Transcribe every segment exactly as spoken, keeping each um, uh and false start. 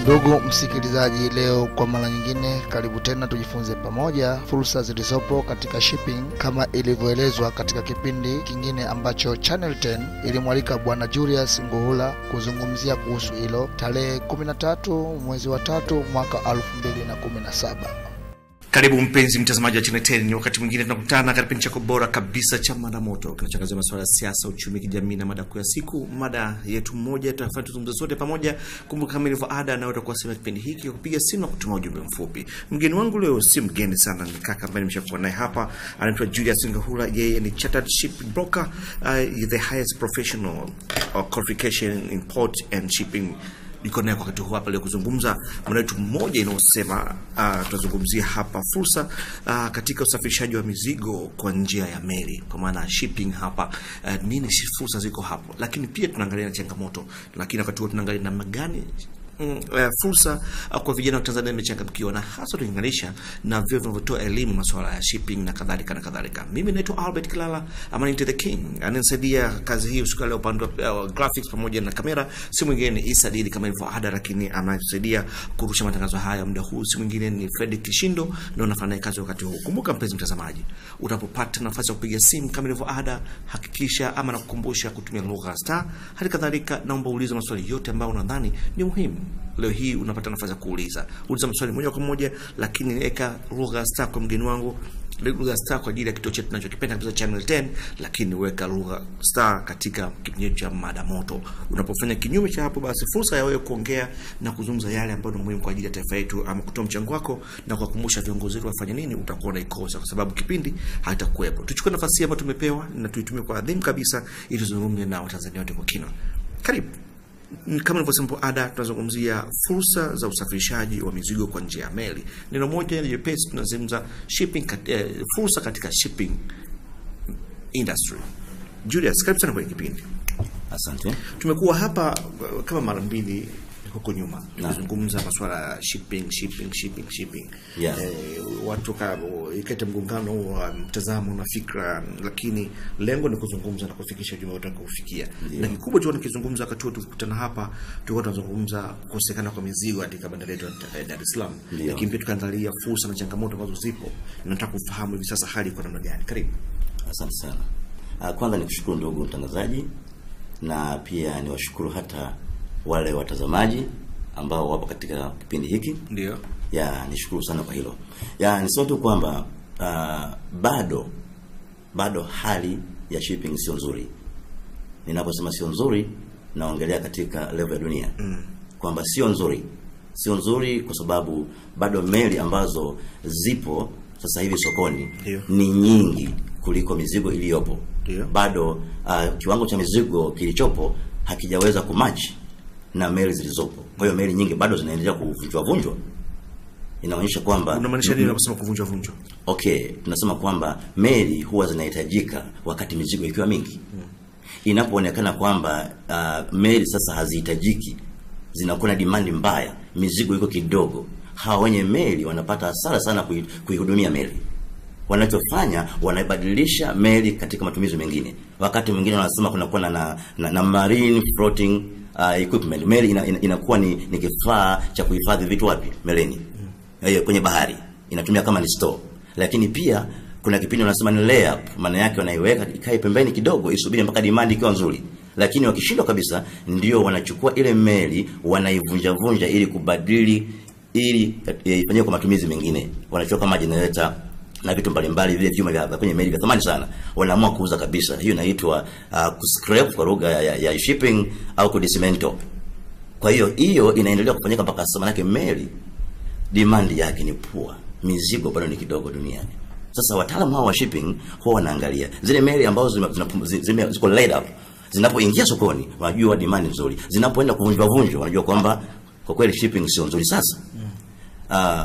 Ndugu msikilizaji, leo kwa mara nyingine karibu tena tujifunze pamoja fursa zilizopo katika shipping kama ilivyoelezwa katika kipindi kingine ambacho Channel ten ilimwalika Bwana Julius Nguhula kuzungumzia kuhusu hilo tarehe kumi na tatu mwezi wa tatu mwaka elfu mbili na kumi na saba. Karibu mpenzi mtazamaji wa Channel ten, ni wakati mwingine tunakutana katika kipindi chako bora kabisa cha Mada Moto, kinachangazia masuala ya siasa, uchumi, kijamii na mada kuu ya siku. Mada yetu moja tutafanya tuzungumze sote pamoja. Kumbuka kama ilivyo ada, na utakuwa sema kipindi hiki kupiga simu na kutuma ujumbe mfupi. Mgeni wangu leo si mgeni sana, ni kaka ambaye nimeshakuwa naye hapa, anaitwa Julius Nguhula. Yeye ni chartered ship broker, uh, the highest professional or qualification in port and shipping. Niko naye wakati huu hapa leo kuzungumza mada yetu moja inayosema uh, tutazungumzia hapa fursa uh, katika usafirishaji wa mizigo kwa njia ya meli, kwa maana shipping hapa. Uh, nini fursa ziko hapo, lakini pia tunaangalia na changamoto, lakini wakati huo tunaangalia namna gani Mm, uh, fursa uh, kwa vijana wa Tanzania imechangamkiwa, na hasa tukilinganisha na vile vinavyotoa elimu masuala ya shipping na kadhalika na kadhalika. Mimi naitwa Albert Kilala, ama Into the King. Ananisaidia kazi hii usiku leo upande wa uh, graphics pamoja na kamera si mwingine ni Isa Didi kama ilivyo ada, lakini anasaidia kurusha matangazo haya muda huu si mwingine ni Fred Kishindo, na unafanya kazi wakati huu. Kumbuka mpenzi mtazamaji, utapopata nafasi ya kupiga simu kama ilivyo ada, hakikisha ama nakukumbusha kutumia lugha star. Hali kadhalika naomba uulize maswali yote ambayo unadhani ni muhimu. Leo hii unapata nafasi ya kuuliza. Uliza maswali moja kwa moja, lakini weka lugha star kwa mgeni wangu. Lugha star kwa ajili ya kituo chetu tunachokipenda kabisa Channel ten, lakini weka lugha star katika kipindi cha Mada Moto. Unapofanya kinyume cha hapo, basi fursa ya wewe kuongea na kuzungumza yale ambayo ni muhimu kwa ajili ya taifa letu, ama kutoa mchango wako na kuwakumbusha viongozi wetu wafanye nini, utakuwa unaikosa kwa sababu kipindi haitakuwepo. Tuchukue nafasi ambayo tumepewa na tuitumie kwa adhimu kabisa ili tuzungumze na Watanzania wote kwa kina. Karibu. Kama nilivyosema ada, tunazungumzia fursa za usafirishaji wa mizigo kwa njia ya meli. Neno moja ni jepesi, tunazungumza shipping kat, eh, fursa katika shipping industry. Julius, karibu sana kwenye kipindi. Asante. Tumekuwa hapa kama mara mbili huko nyuma tunazungumza masuala ya shipping shipping shipping shipping. Yeah. Eh, watu kama ikete mgongano wa mtazamo na fikra, lakini lengo ni kuzungumza na kufikisha ujumbe unataka kufikia. Yeah. Na kikubwa tu nikizungumza wakati wote tukutana hapa, tulikuwa tunazungumza kukosekana kwa mizigo katika bandari yetu ya Dar es Salaam. Yeah. Lakini pia tukaangalia fursa na changamoto ambazo zipo. Nataka kufahamu hivi sasa hali iko namna gani. Karibu. Asante sana. Kwanza nikushukuru ndugu mtangazaji, na pia niwashukuru hata wale watazamaji ambao wapo katika kipindi hiki. Ndio. Ya, nishukuru sana kwa hilo. Ya, nisema tu kwamba uh, bado bado hali ya shipping sio nzuri. Ninaposema sio nzuri, naongelea katika level ya dunia. Mm. Kwamba sio nzuri. Sio nzuri kwa sababu bado meli ambazo zipo sasa hivi sokoni Dio. ni nyingi kuliko mizigo iliyopo. Dio. Bado uh, kiwango cha mizigo kilichopo hakijaweza kumatch na meli zilizopo. Kwa hiyo meli nyingi bado zinaendelea kuvunjwa vunjwa. Inaonyesha kwamba unamaanisha nini unaposema kuvunjwa vunjwa? Okay, tunasema kwamba meli huwa zinahitajika wakati mizigo ikiwa mingi. Hmm. Inapoonekana kwamba uh, meli sasa hazihitajiki, zinakuwa na demand mbaya, mizigo iko kidogo, hawa wenye meli wanapata hasara sana kuihudumia meli. Wanachofanya, wanabadilisha meli katika matumizi mengine. Wakati mwingine wanasema kuna kuwa na, na, na marine floating uh, equipment. Meli ina, ina, inakuwa ni, ni kifaa cha kuhifadhi vitu wapi? Meleni. Mm. E, kwenye bahari. Inatumia kama ni store. Lakini pia kuna kipindi wanasema ni layup. Maana yake wanaiweka ikae pembeni kidogo isubiri mpaka demand ikiwa nzuri. Lakini wakishindwa kabisa, ndio wanachukua ile meli wanaivunja vunja ili kubadili ili ifanywe kwa matumizi mengine. Wanachukua kama generator na vitu mbalimbali vile vyuma vya kwenye meli vya thamani sana, wanaamua kuuza kabisa. Hiyo inaitwa uh, kuscrap kwa lugha ya, ya, ya shipping au kudismantle. Kwa hiyo hiyo inaendelea kufanyika mpaka sasa, manake meli demand yake ni poor, mizigo bado ni kidogo duniani. Sasa wataalamu hao wa shipping huwa wanaangalia zile meli ambazo zime ziko laid up, zinapoingia sokoni wanajua demand nzuri, zinapoenda kuvunjwa vunjwa wanajua kwamba kwa kweli shipping sio nzuri. Sasa uh,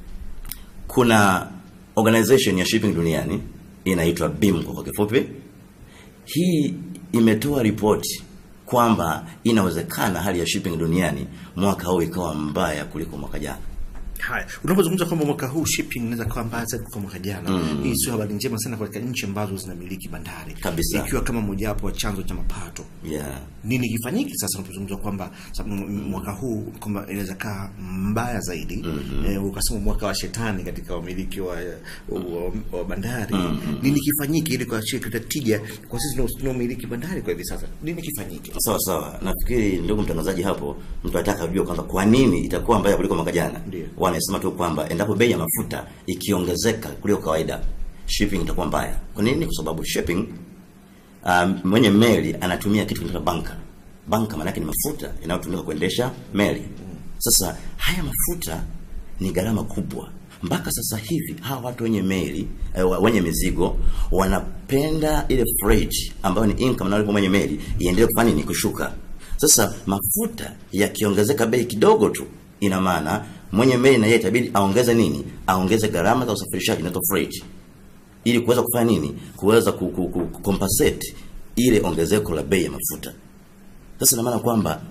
kuna organization ya shipping duniani inaitwa B I M kwa kifupi. Hii imetoa ripoti kwamba inawezekana hali ya shipping duniani mwaka huu ikawa mbaya kuliko mwaka jana. Haya, unapozungumza kwamba mwaka huu shipping inaweza kuwa mbaya zaidi kwa mwaka jana, mm. hii sio habari njema sana kwa nchi ambazo zinamiliki bandari. Kabisa. Ikiwa kama moja wapo wa chanzo cha mapato. Yeah. Nini kifanyike sasa unapozungumza kwamba mwaka huu kwamba inaweza kaa mbaya zaidi? Mm-hmm. Eh, ukasema mwaka wa shetani katika wamiliki wa, wa, wa bandari. Mm-hmm. Nini kifanyike ili kwa shirika tija kwa sisi tunaomiliki bandari kwa hivi sasa? Nini kifanyike? Sawa sawa. Nafikiri ndugu mtangazaji hapo, mtu anataka kujua kwanza kwa nini itakuwa mbaya kuliko mwaka jana. Wanasema tu kwamba endapo bei ya mafuta ikiongezeka kuliko kawaida, shipping itakuwa mbaya. Kwa nini? Kwa sababu shipping um, mwenye meli anatumia kitu kinaitwa bunker. Bunker maana yake ni mafuta yanayotumika kuendesha meli. Sasa haya mafuta ni gharama kubwa. Mpaka sasa hivi hawa watu wenye meli, eh, wenye mizigo wanapenda ile freight ambayo ni income na wale mwenye meli iendelee kufanya nini? Kushuka. Sasa mafuta yakiongezeka bei kidogo tu, ina maana mwenye meli na yeye itabidi aongeze nini? Aongeze gharama za usafirishaji na freight. Ili kuweza kufanya nini? Kuweza ku, ku, ku, compensate ile ongezeko la bei ya mafuta. Sasa ina maana kwamba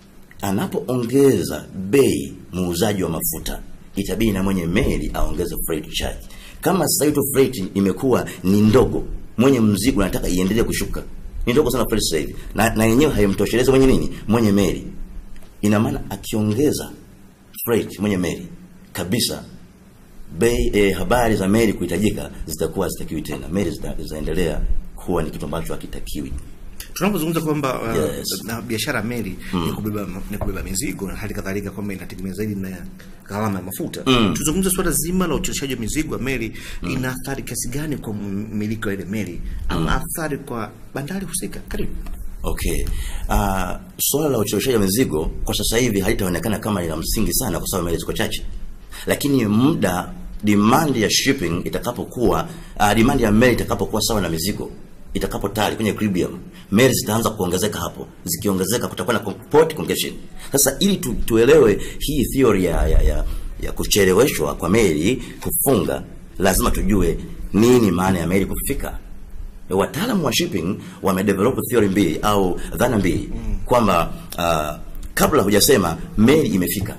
anapoongeza bei muuzaji wa mafuta, itabidi na mwenye meli aongeze freight charge. Kama sasa hiyo freight imekuwa ni ndogo, mwenye mzigo anataka iendelee kushuka. Ni ndogo sana freight sasa hivi. Na na yenyewe haimtoshelezi mwenye nini? Mwenye meli. Ina maana akiongeza freight mwenye meli kabisa, bei eh, habari za meli kuhitajika zitakuwa zitakiwi tena. Meli zitaendelea kuwa ni kitu ambacho hakitakiwi. Tunapozungumza kwamba uh, yes. na biashara meli mm. ni kubeba ni kubeba mizigo na hali kadhalika kwamba inategemea zaidi na gharama ya mafuta. Mm. Tuzungumze swala zima la uchurishaji wa mizigo wa meli, mm. ina athari kiasi gani kwa mmiliki wa ile meli ama mm. athari kwa bandari husika? Karibu. Okay. Uh, swala la uchurishaji wa mizigo kwa sasa hivi halitaonekana kama ina msingi sana kwa sababu meli ziko chache. Lakini muda demand ya shipping itakapokuwa uh, demand ya meli itakapokuwa sawa na mizigo, itakapotali kwenye equilibrium, meli zitaanza kuongezeka hapo. Zikiongezeka kutakuwa na port congestion. Sasa ili tu, tuelewe hii theory ya ya, ya, ya kucheleweshwa kwa meli kufunga, lazima tujue nini maana ya meli kufika. Wataalamu wa shipping wamedevelop theory mbili au dhana mbili kwamba uh, kabla hujasema meli imefika,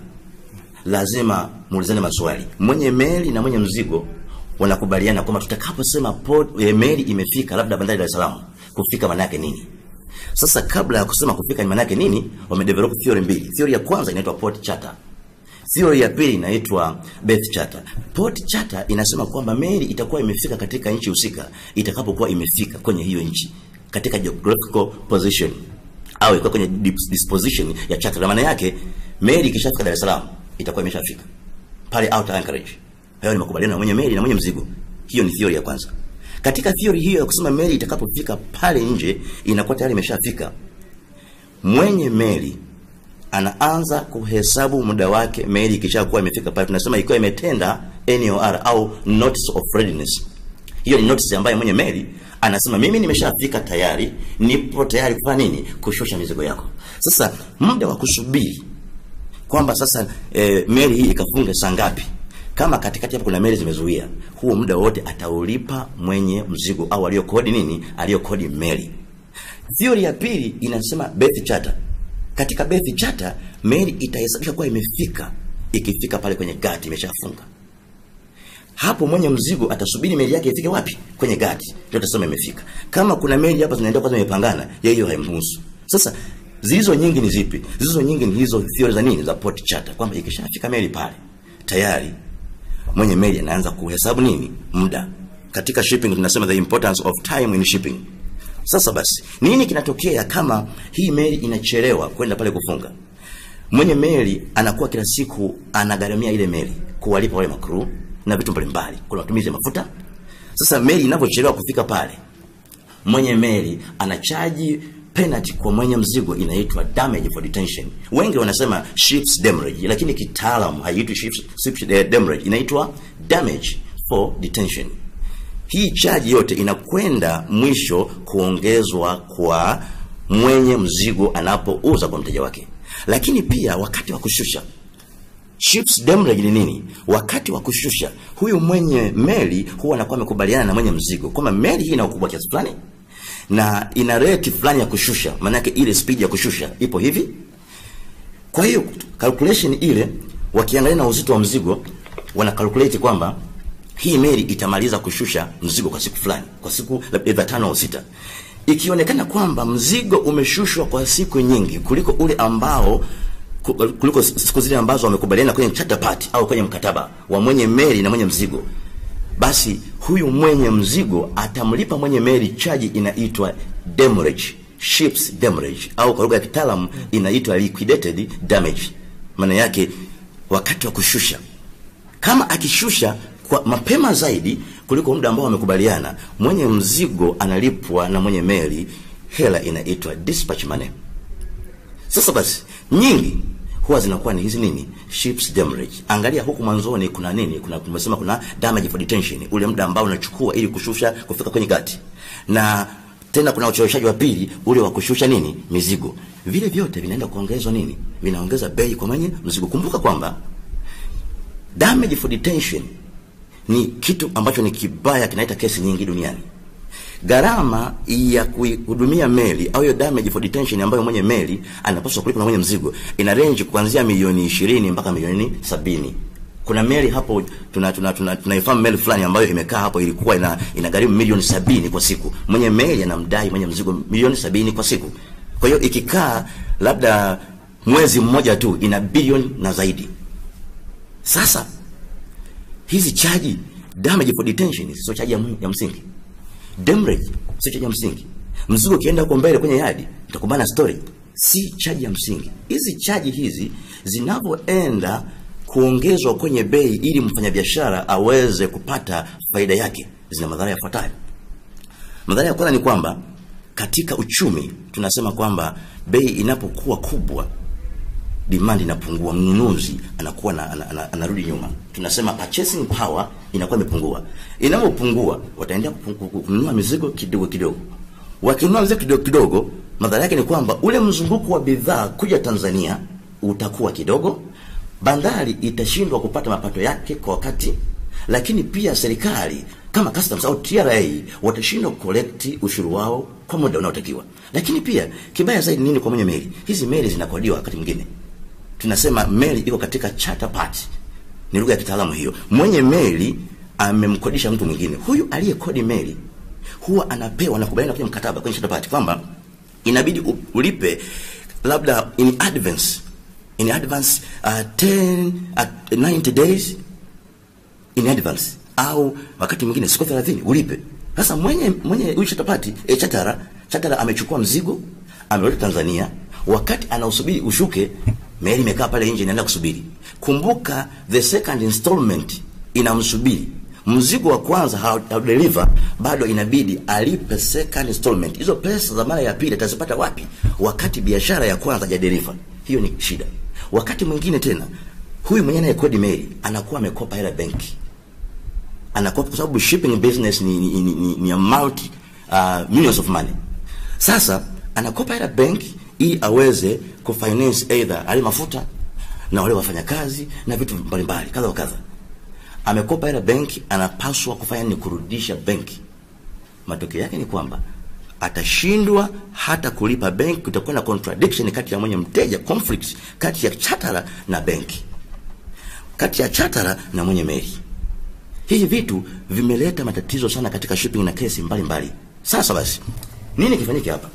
lazima muulizane maswali. Mwenye meli na mwenye mzigo wanakubaliana kwamba tutakaposema port e, meli imefika labda bandari Dar es Salaam, kufika maana yake nini? Sasa kabla ya kusema kufika ni maana yake nini, wamedevelop theory mbili. Theory ya kwanza inaitwa port charter. Theory ya pili inaitwa berth charter. Port charter inasema kwamba meli itakuwa imefika katika nchi husika itakapokuwa imefika kwenye hiyo nchi katika geographical position au iko kwenye disposition ya charter. Maana yake meli ikishafika Dar es Salaam itakuwa imeshafika pale outer anchorage. Hayo ni makubaliano na mwenye meli na mwenye mzigo. Hiyo ni theory ya kwanza. Katika theory hiyo ya kusema meli itakapofika pale nje inakuwa tayari imeshafika, mwenye meli anaanza kuhesabu muda wake meli ikishakuwa imefika pale. Tunasema ikiwa imetenda N O R au notice of readiness. Hiyo ni notice ambayo mwenye meli anasema mimi nimeshafika tayari, nipo tayari kufanya nini? Kushusha mizigo yako. Sasa muda wa kusubiri kwamba sasa e, meli hii ikafunge saa ngapi, kama katikati hapo kuna meli zimezuia, huo muda wote ataulipa mwenye mzigo au aliyokodi nini? Aliyokodi meli. Theory ya pili inasema berth charter. Katika berth charter meli itahesabika kuwa imefika ikifika pale kwenye gati imeshafunga. Hapo mwenye mzigo atasubiri meli yake ifike wapi? Kwenye gati. Ndio tutasema imefika. Kama kuna meli hapa zinaenda kwa zimepangana, yeye hiyo haimhusu. Sasa zilizo nyingi ni zipi? Zilizo nyingi ni hizo theory za nini? Za port charter, kwamba ikishafika meli pale tayari mwenye meli anaanza kuhesabu nini? Muda. Katika shipping tunasema the importance of time in shipping. Sasa basi, nini kinatokea kama hii meli inachelewa kwenda pale kufunga? Mwenye meli anakuwa kila siku anagharamia ile meli, kuwalipa wale makru na vitu mbalimbali, kuna matumizi ya mafuta. Sasa meli inapochelewa kufika pale, mwenye meli anachaji penalty kwa mwenye mzigo, inaitwa damage for detention. Wengi wanasema ship's demurrage, lakini kitaalamu haiitwi ship's, ship's demurrage, inaitwa damage for detention. Hii charge yote inakwenda mwisho kuongezwa kwa mwenye mzigo anapouza kwa mteja wake. Lakini pia wakati wa kushusha, ship's demurrage ni nini? Wakati wa kushusha, huyu mwenye meli huwa anakuwa amekubaliana na mwenye mzigo kwamba meli hii ina ukubwa kiasi fulani na ina rate fulani ya kushusha, maana yake ile speed ya kushusha ipo hivi. Kwa hiyo calculation ile wakiangalia na uzito wa mzigo, wana calculate kwamba hii meli itamaliza kushusha mzigo kwa siku fulani, kwa siku labda tano au sita. Ikionekana kwamba mzigo umeshushwa kwa siku nyingi kuliko ule ambao kuliko siku zile ambazo wamekubaliana kwenye charter party au kwenye mkataba wa mwenye meli na mwenye mzigo, basi huyu mwenye mzigo atamlipa mwenye meli charge inaitwa demurrage, ship's demurrage, au kwa lugha ya kitaalamu inaitwa liquidated damage. Maana yake wakati wa kushusha, kama akishusha kwa mapema zaidi kuliko muda ambao wamekubaliana, mwenye mzigo analipwa na mwenye meli hela inaitwa dispatch money. Sasa basi nyingi huwa zinakuwa ni hizi nini, ship's demurrage. Angalia huku mwanzoni kuna nini, kuna tumesema kuna damage for detention, ule muda ambao unachukua ili kushusha kufika kwenye gati, na tena kuna ucheleweshaji wa pili ule wa kushusha nini, mizigo. Vile vyote vinaenda kuongezwa nini, vinaongeza bei kwa mwenye mzigo. Kumbuka kwamba damage for detention ni kitu ambacho ni kibaya, kinaita kesi nyingi duniani. Gharama ya kuhudumia meli au hiyo damage for detention ambayo mwenye meli anapaswa kulipa na mwenye mzigo ina range kuanzia milioni ishirini mpaka milioni sabini. Kuna meli hapo tuna tuna tuna tunaifahamu meli fulani ambayo imekaa hapo ilikuwa ina inagharimu milioni sabini kwa siku. Mwenye meli anamdai mwenye mzigo milioni sabini kwa siku. Kwa hiyo ikikaa labda mwezi mmoja tu ina bilioni na zaidi. Sasa hizi charge damage for detention sio charge ya, ya msingi. Demurrage sio charge ya msingi. Mzigo kienda huko mbele kwenye yadi utakubana story, si charge ya msingi. Hizi charge hizi zinavyoenda kuongezwa kwenye bei ili mfanyabiashara aweze kupata faida yake, zina madhara yafuatayo. Madhara ya kwanza ni kwamba katika uchumi tunasema kwamba bei inapokuwa kubwa demand inapungua, mnunuzi anakuwa na, anarudi ana, ana nyuma. Tunasema purchasing power inakuwa imepungua. Inapopungua wataendelea kununua mizigo kidogo kidogo. Wakinunua mizigo kidogo kidogo, madhara yake ni kwamba ule mzunguko wa bidhaa kuja Tanzania utakuwa kidogo, bandari itashindwa kupata mapato yake kwa wakati, lakini pia serikali kama customs au T R A watashindwa collect ushuru wao kwa muda unaotakiwa. Lakini pia kibaya zaidi nini kwa mwenye meli? Hizi meli zinakodiwa wakati mwingine. Tunasema meli iko katika charter party. Ni lugha ya kitaalamu hiyo. Mwenye meli amemkodisha mtu mwingine. Huyu aliyekodi meli huwa anapewa na kubaliana kwenye mkataba kwenye charter party kwamba inabidi ulipe labda in advance in advance uh, ten uh, ninety days in advance, au wakati mwingine siku thelathini ulipe. Sasa mwenye mwenye huyu charter party e, charter charter amechukua mzigo ameleta Tanzania, wakati anausubiri ushuke meli imekaa pale nje inaenda kusubiri. Kumbuka the second installment inamsubiri. Mzigo wa kwanza how deliver bado inabidi alipe second installment. Hizo pesa za mara ya pili atazipata wapi wakati biashara ya kwanza hajadeliver? Hiyo ni shida. Wakati mwingine tena huyu mwenye anayekodi meli anakuwa amekopa hela benki. Anakopa kwa sababu shipping business ni ni, ni, ni, ni amount uh, millions of money. Sasa anakopa hela benki ili aweze kufinance either ali mafuta na wale wafanyakazi na vitu mbalimbali kadha wa kadha. Amekopa hela benki, anapaswa kufanya ni kurudisha benki. Matokeo yake ni kwamba atashindwa hata kulipa benki. Kutakuwa na contradiction kati ya mwenye mteja, conflict kati ya charter na benki, kati ya charter na mwenye meli. Hivi vitu vimeleta matatizo sana katika shipping na kesi mbalimbali. Sasa basi nini kifanyike hapa?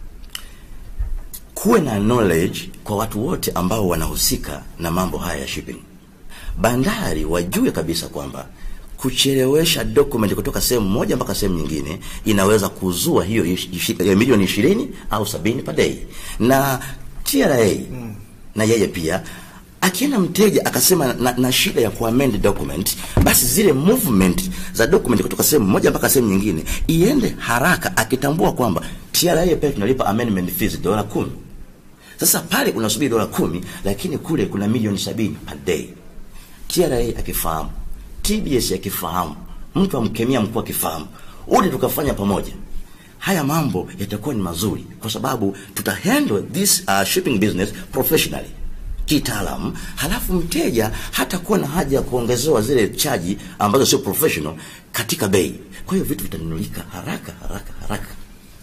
Kuwe na knowledge kwa watu wote ambao wanahusika na mambo haya ya shipping. Bandari wajue kabisa kwamba kuchelewesha document kutoka sehemu moja mpaka sehemu nyingine inaweza kuzua hiyo milioni ishirini au sabini per day. Na T R A mm. na yeye pia akienda mteja akasema na, na shida ya kuamend document, basi zile movement za document kutoka sehemu moja mpaka sehemu nyingine iende haraka, akitambua kwamba T R A pia tunalipa amendment fees dola kumi. Sasa pale unasubiri dola kumi, lakini kule kuna milioni sabini per day. T R A akifahamu, T B S akifahamu, mtu amkemia mkuu akifahamu, wote tukafanya pamoja, haya mambo yatakuwa ni mazuri, kwa sababu tutahandle this uh, shipping business professionally, kitaalamu. Halafu mteja hata kuwa na haja ya kuongezewa zile charge ambazo sio professional katika bei. Kwa hiyo vitu vitanunulika haraka haraka haraka.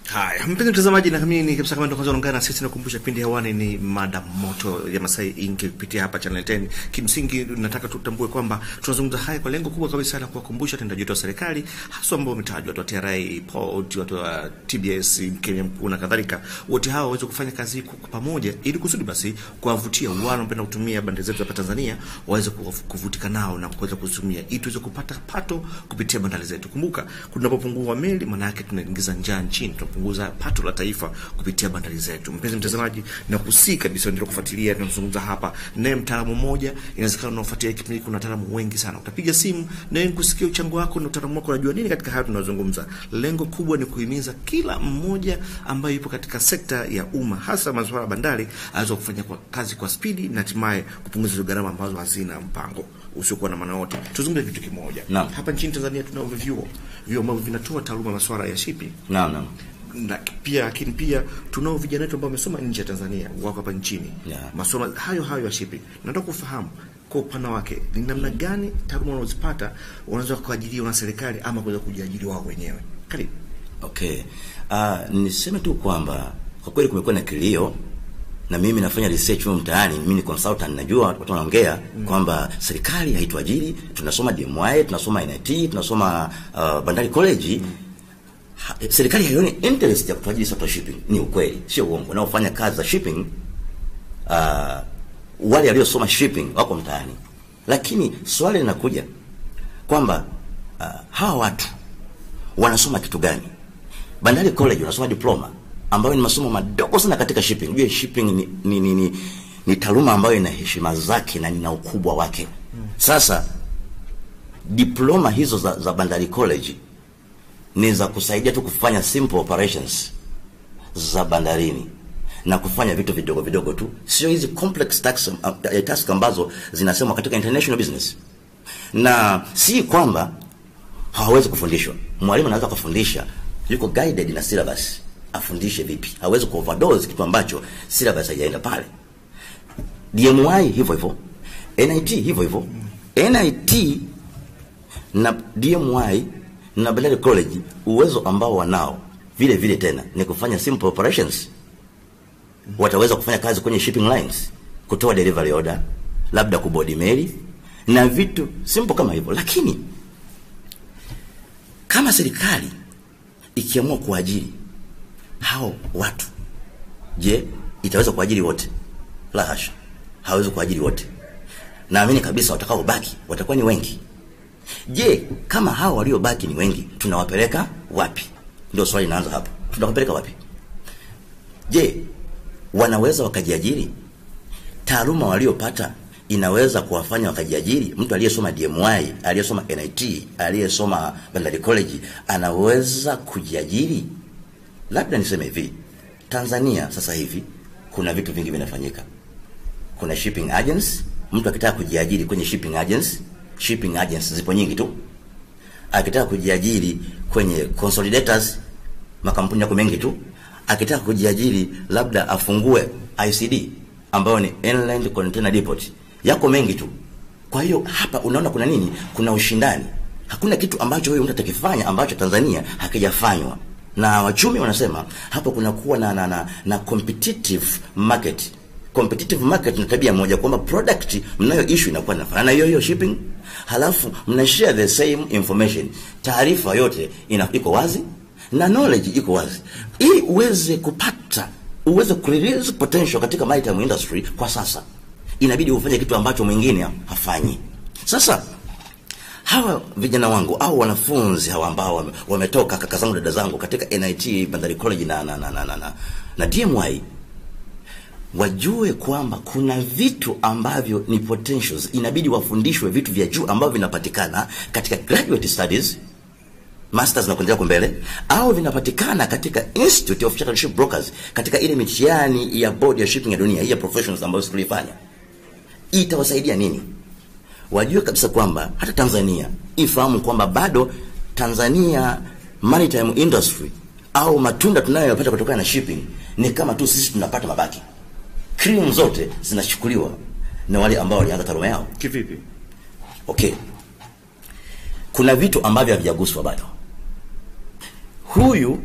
Haya, mpenzi mtazamaji, na kama ni kabisa kama ndio kwanza unaungana na sisi, nakukumbusha pindi hewani ni mada moto ya Masai Ingi kupitia hapa Channel ten. Kimsingi nataka tutambue kwamba tunazungumza haya kwa lengo kubwa kabisa la kuwakumbusha watendaji wetu wa serikali, hasa ambao wametajwa, watu wa T R A, Port, watu wa T B S, Kenya mkuu na kadhalika. Wote hao waweze kufanya kazi kwa pamoja ili kusudi basi kuwavutia wale wanapenda kutumia banda zetu hapa Tanzania waweze kuvutika nao na kuweza kutumia ili tuweze kupata pato kupitia bandari zetu. Kumbuka, tunapopungua meli maana yake tunaingiza njaa nchini, punguza pato la taifa kupitia bandari zetu. Mpenzi mtazamaji, na kusii kabisa ndio kufuatilia tunazungumza hapa na mtaalamu mmoja. Inawezekana unafuatilia kipindi, kuna wataalamu wengi sana. Utapiga simu na kusikia uchango wako na utaalamu wako, unajua nini katika haya tunazungumza. Lengo kubwa ni kuhimiza kila mmoja ambaye yupo katika sekta ya umma, hasa masuala ya bandari, aweze kufanya kwa kazi kwa spidi na hatimaye kupunguza gharama ambazo hazina mpango usiokuwa na maana yote. Tuzungumze kitu kimoja. Naam. Hapa nchini Tanzania tunao vyuo vyuo ambavyo vinatoa taaluma masuala ya shipping. Naam, naam. Na pia lakini pia tunao vijana wetu ambao wamesoma nje ya Tanzania wako hapa nchini. Yeah. Masomo hayo hayo ya shipping. Nataka kufahamu kwa upana wake ni namna gani taaluma wanazopata wanaweza kuajiriwa na serikali ama kuweza kujiajiri wao wenyewe. Karibu. Okay. Ah, uh, niseme tu kwamba kwa kweli kumekuwa na kilio, na mimi nafanya research huko mtaani, mimi ni consultant, najua watu wanaongea mm. kwamba serikali haituajiri, tunasoma D M Y, tunasoma N I T, tunasoma uh, Bandari College. Mm. Ha, serikali haioni interest ya kutuajiri sekta shipping. Ni ukweli, sio uongo. Na wafanya kazi za shipping uh, wale waliosoma shipping wako mtaani. Lakini swali linakuja kwamba uh, hawa watu wanasoma kitu gani? Bandari College wanasoma diploma ambayo ni masomo madogo sana katika shipping. Unajua shipping ni ni ni, ni, ni taaluma ambayo ina heshima zake na ina ukubwa wake. Hmm. Sasa diploma hizo za, za Bandari College ni za kusaidia tu kufanya simple operations za bandarini na kufanya vitu vidogo vidogo tu, sio hizi complex tasks uh, task ambazo zinasemwa katika international business. Na si kwamba hawawezi kufundishwa. Mwalimu anaweza kufundisha, yuko guided na syllabus, afundishe vipi. Hawezi ku overdose kitu ambacho syllabus haijaenda pale. D M Y hivyo hivyo, N I T hivyo hivyo. N I T na D M Y na Bandari College uwezo ambao wanao vile vile tena ni kufanya simple operations. Wataweza kufanya kazi kwenye shipping lines, kutoa delivery order, labda kubodi meli na vitu simple kama hivyo. Lakini kama serikali ikiamua kuajiri hao watu, je, itaweza kuajiri wote? La hasha, hawezi kuajiri wote. Naamini kabisa watakao baki watakuwa ni wengi. Je, kama hao waliobaki ni wengi, tunawapeleka wapi? Ndio swali linaanza hapo. Tunawapeleka wapi? Je, wanaweza wakajiajiri? Taaluma waliopata inaweza kuwafanya wakajiajiri? Mtu aliyesoma D M Y, aliyesoma N I T, aliyesoma Bandari College anaweza kujiajiri? Labda niseme hivi, Tanzania sasa hivi kuna vitu vingi vinafanyika. Kuna shipping agents, mtu akitaka kujiajiri kwenye shipping agents, shipping agents zipo nyingi tu. Akitaka kujiajiri kwenye consolidators, makampuni yako mengi tu. Akitaka kujiajiri labda afungue I C D ambayo ni Inland Container Depot, yako mengi tu. Kwa hiyo hapa unaona kuna nini? Kuna ushindani. Hakuna kitu ambacho wewe mtu atakifanya ambacho Tanzania hakijafanywa. Na wachumi wanasema hapa kuna kuwa na na, na, na competitive market. Competitive market ni tabia moja kwamba product mnayo issue inakuwa inafanana hiyo hiyo shipping, halafu mna share the same information. Taarifa yote ina iko wazi na knowledge iko wazi. Ili uweze kupata, uweze release potential katika maritime industry kwa sasa, inabidi ufanye kitu ambacho mwingine hafanyi. Sasa hawa vijana wangu au wanafunzi hawa ambao wametoka, kaka zangu dada zangu katika N I T, Bandari College na na na na, na, na D M Y, wajue kwamba kuna vitu ambavyo ni potentials, inabidi wafundishwe vitu vya juu ambavyo vinapatikana katika graduate studies, masters na kuendelea mbele, au vinapatikana katika Institute of Chartered Ship Brokers, katika ile mitihani ya board ya shipping ya dunia, hii ya professionals ambayo tulifanya. Itawasaidia nini? Wajue kabisa kwamba hata Tanzania ifahamu kwamba bado Tanzania maritime industry au matunda tunayopata kutokana na shipping ni kama tu sisi tunapata mabaki. Cream zote zinachukuliwa na wale ambao walianza taaluma yao. Kivipi? Okay. Kuna vitu ambavyo havijaguswa bado. Huyu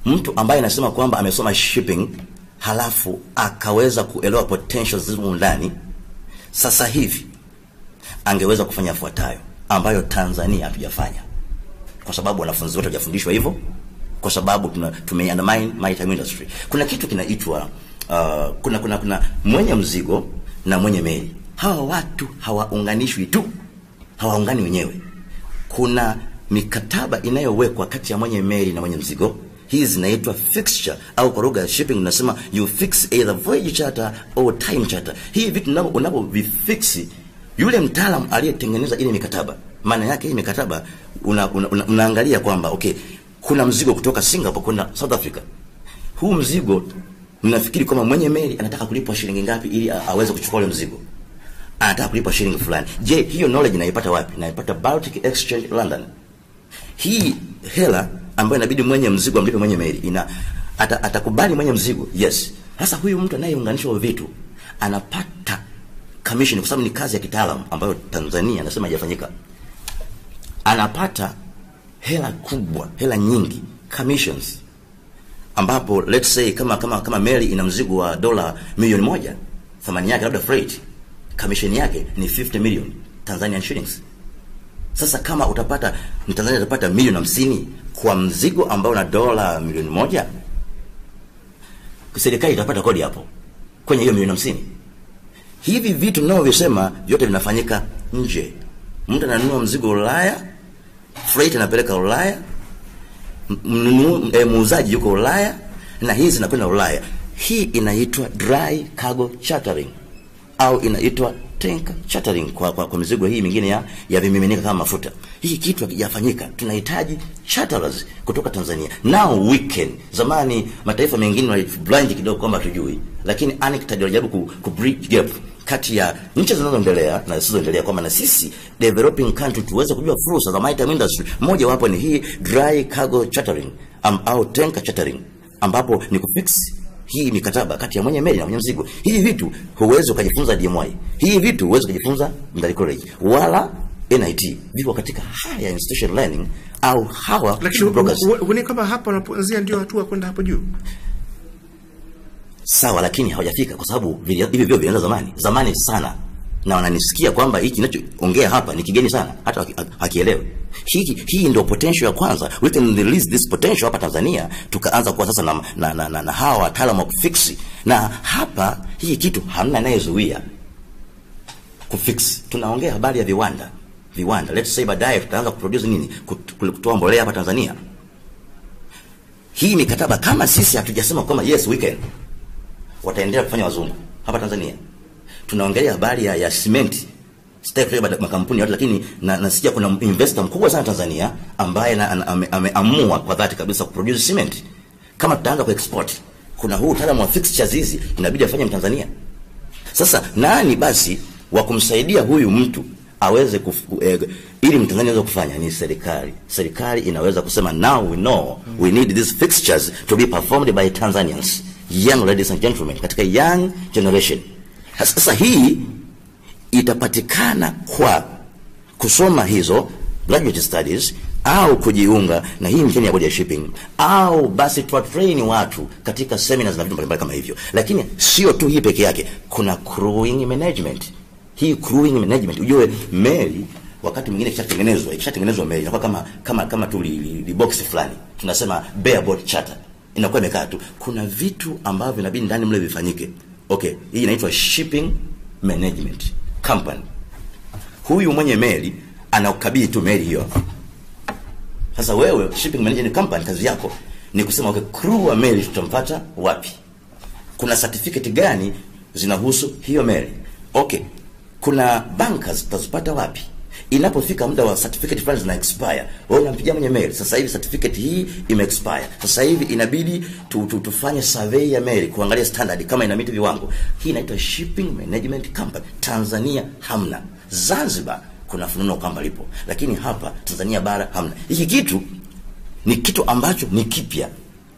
mtu ambaye anasema kwamba amesoma shipping halafu akaweza kuelewa potentials zilizo ndani, sasa hivi angeweza kufanya yafuatayo ambayo Tanzania hatujafanya, kwa sababu wanafunzi wote hawajafundishwa hivyo, kwa sababu tumeundermine maritime industry. Kuna kitu kinaitwa uh, kuna kuna kuna mwenye mzigo na mwenye meli. Hawa watu hawaunganishwi tu, hawaungani wenyewe. Kuna mikataba inayowekwa kati ya mwenye meli na mwenye mzigo. Hizi zinaitwa fixture, au kwa lugha ya shipping unasema you fix either voyage charter or time charter. Hii vitu unavyo unavyo yule mtaalamu aliyetengeneza ile mikataba, maana yake hii mikataba una, una, una, unaangalia kwamba okay, kuna mzigo kutoka Singapore kwenda South Africa. Huu mzigo ninafikiri kama mwenye meli anataka kulipwa shilingi ngapi ili aweze kuchukua ule mzigo. Anataka kulipwa shilingi fulani. Je, hiyo knowledge naipata wapi? Naipata Baltic Exchange London. Hii hela ambayo inabidi mwenye mzigo amlipe mwenye meli ina ata, atakubali mwenye mzigo. Yes. Sasa huyu mtu anayeunganisha vitu anapata commission, kwa sababu ni kazi ya kitaalamu ambayo Tanzania nasema haijafanyika. Anapata hela kubwa, hela nyingi, commissions, ambapo let's say kama kama kama meli ina mzigo wa dola milioni moja, thamani yake labda freight, commission yake ni fifty million Tanzanian shillings. Sasa kama utapata Mtanzania atapata milioni hamsini kwa mzigo ambao na dola milioni moja, serikali itapata kodi hapo kwenye hiyo milioni hamsini. Hivi vitu ninavyosema vyote vinafanyika nje. Mtu ananunua mzigo Ulaya, freight anapeleka Ulaya, muuzaji yuko Ulaya, na hizi zinakwenda Ulaya. Hii inaitwa dry cargo chartering au inaitwa tanker chartering kwa, kwa, kwa mizigo hii mingine ya ya vimiminika kama mafuta. Hii kitu hakijafanyika. Tunahitaji charterers kutoka Tanzania. Now we can. Zamani mataifa mengine wali blind kidogo kwamba tujui, lakini anecdote walijaribu ku, ku bridge gap kati ya nchi zinazoendelea na zisizoendelea, kwamba na sisi developing country tuweze kujua fursa za maritime industry. Moja wapo ni hii dry cargo chartering um, au tanker chartering, ambapo ni kufix hii mikataba kati ya mwenye meli na mwenye mzigo. Hivi vitu huwezi kujifunza D M Y. Hivi vitu huwezi kujifunza Mdali College wala N I T. Viko katika higher institution learning au hawa brokers. Lakini kama hapa wanapoanzia ndio hatua kwenda hapo juu. Sawa, lakini hawajafika kwa sababu hivi vivyo vilianza zamani, zamani sana. Na wananisikia kwamba hiki ninachoongea hapa ni kigeni sana, hata hakielewi. Hii hii ndio potential ya kwanza. We can release this potential hapa Tanzania, tukaanza kwa sasa na na, na, na, na hawa wataalamu wa kufix. Na hapa hii kitu hamna anayezuia kufix. Tunaongea habari ya viwanda. Viwanda, let's say baadaye tutaanza kuproduce nini? Kutoa mbolea hapa Tanzania. Hii mikataba kama sisi hatujasema kwamba yes we can, wataendelea kufanya wazungu hapa Tanzania. Tunaongelea habari ya, ya cement. Sitaki baada makampuni yote, lakini na nasikia kuna investor mkubwa sana Tanzania ambaye ameamua ame, kwa dhati kabisa kuproduce cement. Kama tutaanza ku export, kuna huu utaalamu wa fixtures hizi inabidi afanye Mtanzania. Sasa nani basi wa kumsaidia huyu mtu aweze kufu, eh, ili Mtanzania aweze kufanya? Ni serikali. Serikali inaweza kusema now we know we need these fixtures to be performed by Tanzanians, young ladies and gentlemen, katika young generation. Sasa hii itapatikana kwa kusoma hizo graduate studies au kujiunga na hii mtihani ya bodi ya shipping, au basi tu train watu katika seminars na vitu mbalimbali kama hivyo. Lakini sio tu hii peke yake, kuna crewing management. Hii crewing management, ujue meli wakati mwingine ikishatengenezwa, ikishatengenezwa meli inakuwa kama kama kama tu li, li, li box fulani. Tunasema bareboat charter. Inakuwa imekaa tu. Kuna vitu ambavyo inabidi ndani mle vifanyike. Okay, hii inaitwa shipping management company. Huyu mwenye meli anaukabidhi tu meli hiyo. Sasa wewe shipping management company, kazi yako ni kusema okay, crew wa meli tutampata wapi? Kuna certificate gani zinahusu hiyo meli? Okay, kuna bankers tutazipata wapi? Inapofika muda wa certificate fulani zina expire, wewe unampigia mwenye meli, sasa hivi certificate hii ime expire. Sasa hivi inabidi tu, tu, tufanye survey ya meli kuangalia standard kama ina meet viwango. Hii inaitwa shipping management company. Tanzania hamna. Zanzibar kuna fununo kwamba lipo, lakini hapa Tanzania bara hamna. Hiki kitu ni kitu ambacho ni kipya.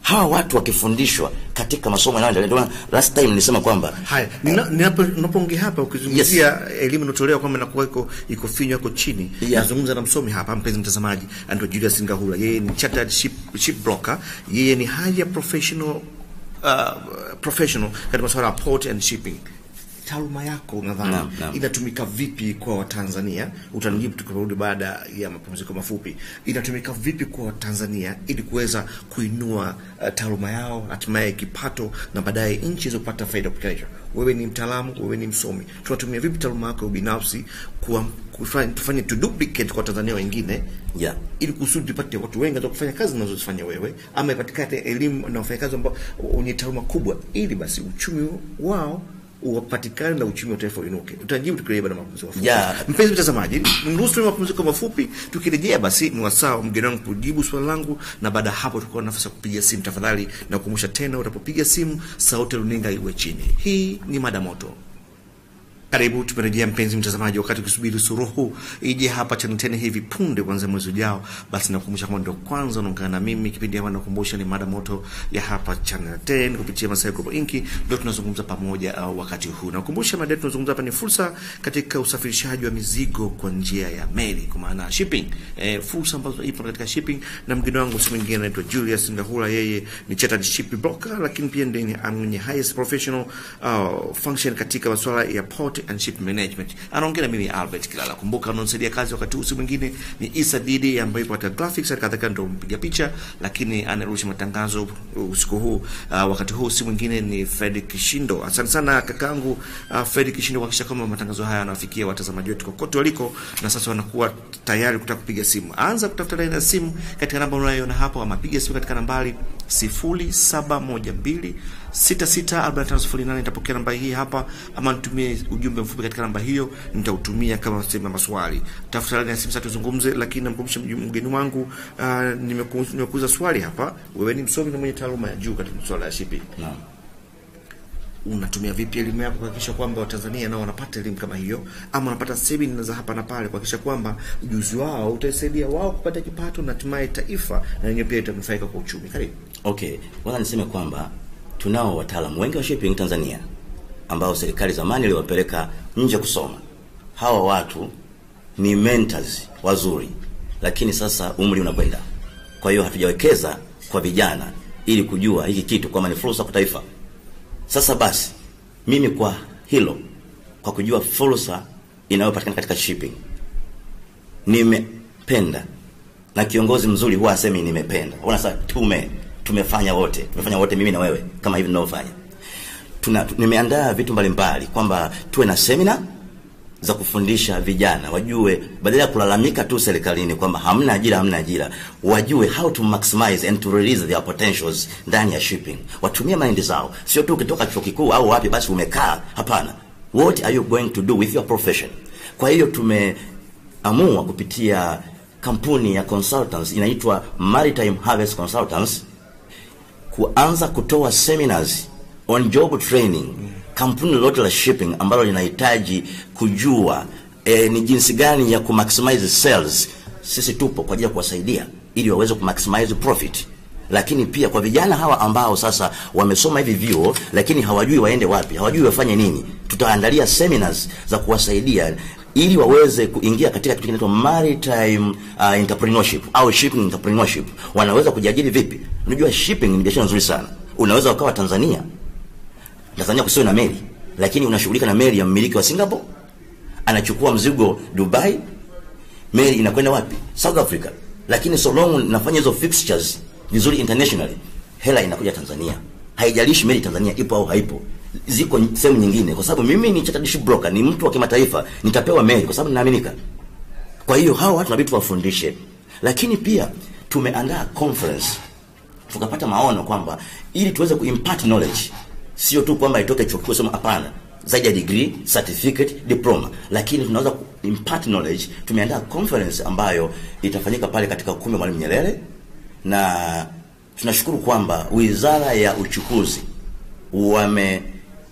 hawa watu wakifundishwa katika masomo yanayoendelea. Last time nilisema kwamba haya ninapo ninapoongea hapa ukizungumzia yes. elimu inayotolewa kwamba inakuwa iko iko finyo iko chini. Yeah. Nazungumza na msomi hapa, mpenzi mtazamaji, anaitwa Julius Ngahura. Yeye ni chartered ship, ship broker. Yeye ni higher professional uh, professional katika masuala ya port and shipping. Taaluma yako unadhani no, no. inatumika vipi kwa Watanzania? Utanijibu tukirudi baada ya mapumziko mafupi. Inatumika vipi kwa Watanzania ili kuweza kuinua uh, taaluma yao, hatimaye kipato, na baadaye nchi zopata faida kupitia. Wewe ni mtaalamu, wewe ni msomi. Tunatumia vipi taaluma yako binafsi kwa kufanya tufanye to duplicate kwa Tanzania wengine? Yeah. Ili kusudi tupate watu wengi wa kufanya kazi zinazofanya wewe, ama ipatikane elimu na wafanyakazi ambao wenye taaluma kubwa, ili basi uchumi wao upatikane na uchumi wa taifa uinuke. Tutajibu tukirejea baada ya mapumziko mafupi. Yeah. Mpenzi mtazamaji, nusu mapumziko mafupi, tukirejea basi ni wasaa mgeni wangu kujibu swali langu, na baada hapo tutakuwa na nafasi ya kupiga simu. Tafadhali na kukumbusha tena, utapopiga simu sauti runinga iwe chini. Hii ni Mada Moto. Karibu, tumerejea mpenzi mtazamaji, wakati kusubiri suruhu ije hapa Channel ten hivi punde kuanzia mwezi ujao. Basi nakukumbusha kama ndio kwanza unaungana na mimi, kipindi hapa nakukumbusha ni Mada Moto ya hapa Channel ten kupitia Masai Group Incorporated. Ndio tunazungumza pamoja uh, wakati huu. Nakukumbusha mada yetu tunazungumza hapa ni fursa katika usafirishaji wa mizigo kwa njia ya meli, kwa maana shipping. Eh, fursa ambazo ipo katika shipping, na mgeni wangu si mwingine anaitwa Julius Ngahura. Yeye ni chartered ship broker, lakini pia ndiye ni highest professional uh, function katika masuala ya port and ship management. Anaongea na mimi Albert Kilala. Kumbuka unanisaidia kazi wakati huu mwingine ni Isa Didi ambaye yupo katika graphics, kadhalika ndo mpiga picha, lakini anarusha matangazo usiku huu. Uh, wakati huu si mwingine ni Fred Kishindo. Asante sana kakangu uh, Fred Kishindo kuhakikisha kama matangazo haya yanawafikia watazamaji wetu kokote waliko, na sasa wanakuwa tayari kutaka kupiga simu. Anza kutafuta laini ya simu katika namba unayoiona hapo, ama piga simu katika nambari sifuri saba moja mbili sita sita arobaini na tano sifuri nane. Nitapokea namba hii hapa, ama nitumie ujumbe mfupi katika namba hiyo, nitautumia kama sema maswali. Tafuta laini ya simu sasa tuzungumze. Lakini namkumbusha mgeni wangu, uh, nimekuuza swali hapa. Wewe ni msomi na mwenye taaluma ya juu katika masuala ya shipping. Naam. Unatumia vipi elimu yako kuhakikisha kwamba Watanzania nao wanapata elimu kama hiyo, ama wanapata semina za hapa na pale kuhakikisha kwamba ujuzi wao utasaidia wao kupata kipato na hatimaye taifa na wenyewe pia itanufaika kwa uchumi? Karibu. Okay, kwanza niseme kwamba tunao wataalamu wengi wa shipping Tanzania ambao serikali zamani iliwapeleka nje kusoma. Hawa watu ni mentors wazuri, lakini sasa umri unakwenda. Kwa hiyo hatujawekeza kwa vijana ili kujua hiki kitu kama ni fursa kwa taifa. Sasa basi mimi kwa hilo, kwa kujua fursa inayopatikana katika shipping, nimependa, na kiongozi mzuri huwa asemi nimependa. Unaona sasa tume tumefanya wote, tumefanya wote mimi na wewe kama hivi ninaofanya. Tuna nimeandaa vitu mbalimbali kwamba tuwe na seminar za kufundisha vijana wajue, badala ya kulalamika tu serikalini kwamba hamna ajira hamna ajira, wajue how to maximize and to release their potentials ndani ya shipping. Watumie mind zao, sio tu ukitoka chuo kikuu au wapi basi umekaa. Hapana, what are you going to do with your profession? Kwa hiyo tumeamua kupitia kampuni ya consultants inaitwa Maritime Harvest Consultants kuanza kutoa seminars on job training. Kampuni lote la shipping ambalo linahitaji kujua e, ni jinsi gani ya kumaximize sales, sisi tupo kwa ajili ya kuwasaidia ili waweze kumaximize profit. Lakini pia kwa vijana hawa ambao sasa wamesoma hivi vyuo lakini hawajui waende wapi, hawajui wafanye nini, tutaandalia seminars za kuwasaidia ili waweze kuingia katika kitu kinaitwa maritime uh, entrepreneurship au shipping entrepreneurship. Wanaweza kujiajiri vipi? Unajua shipping ni biashara nzuri sana. Unaweza ukawa Tanzania Tanzania kusiwe na meli, lakini unashughulika na meli ya mmiliki wa Singapore, anachukua mzigo Dubai, meli inakwenda wapi? South Africa. Lakini so long nafanya hizo fixtures vizuri internationally, hela inakuja Tanzania. Haijalishi meli Tanzania ipo au haipo, ziko sehemu nyingine. Kwa sababu mimi ni chartered ship broker, ni mtu wa kimataifa, nitapewa meli kwa sababu ninaaminika. Kwa hiyo hao watu nabidi tuwafundishe. Lakini pia tumeandaa conference, tukapata maono kwamba ili tuweze kuimpart knowledge, sio tu kwamba itoke chuo kikuu sema, hapana, zaidi ya degree, certificate, diploma, lakini tunaweza impart knowledge. Tumeandaa conference ambayo itafanyika pale katika ukumbi wa Mwalimu Nyerere, na tunashukuru kwamba Wizara ya Uchukuzi wame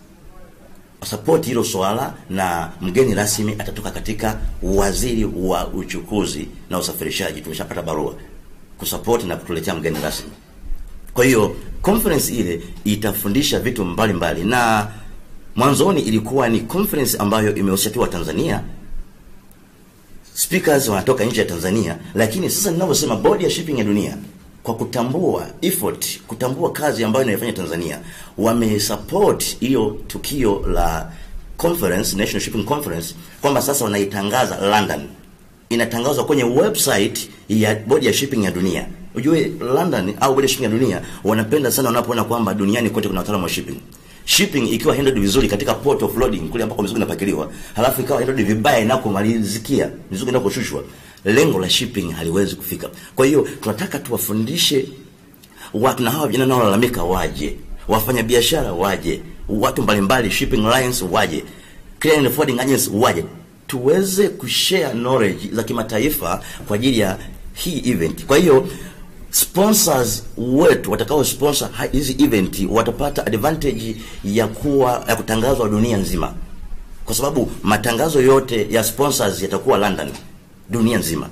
support hilo swala, na mgeni rasmi atatoka katika waziri wa uchukuzi na usafirishaji. Tumeshapata barua kusupport na kutuletea mgeni rasmi. Kwa hiyo conference ile itafundisha vitu mbalimbali mbali. Na mwanzoni ilikuwa ni conference ambayo imehusisha Tanzania, speakers wanatoka nje ya Tanzania, lakini sasa ninavyosema bodi ya shipping ya dunia kwa kutambua effort, kutambua kazi ambayo inaifanya Tanzania, wamesupport hiyo tukio la conference, National Shipping Conference, kwamba sasa wanaitangaza London. Inatangazwa kwenye website ya bodi ya shipping ya dunia. Ujue London au bodi ya shipping ya dunia wanapenda sana wanapoona kwamba duniani kote kuna wataalamu wa shipping. Shipping ikiwa handled vizuri katika port of loading kule ambako mizigo inapakiliwa, halafu ikawa handled vibaya na kumalizikia mizigo inapokoshushwa, lengo la shipping haliwezi kufika. Kwa hiyo tunataka tuwafundishe watu, na hawa vijana nao lalamika waje, wafanya biashara waje, watu mbalimbali shipping lines waje, clearing and forwarding agents waje, tuweze kushare knowledge za kimataifa kwa ajili ya hii event. Kwa hiyo sponsors wetu watakao sponsor hizi event watapata advantage ya kuwa ya kutangazwa dunia nzima, kwa sababu matangazo yote ya sponsors yatakuwa London, dunia nzima.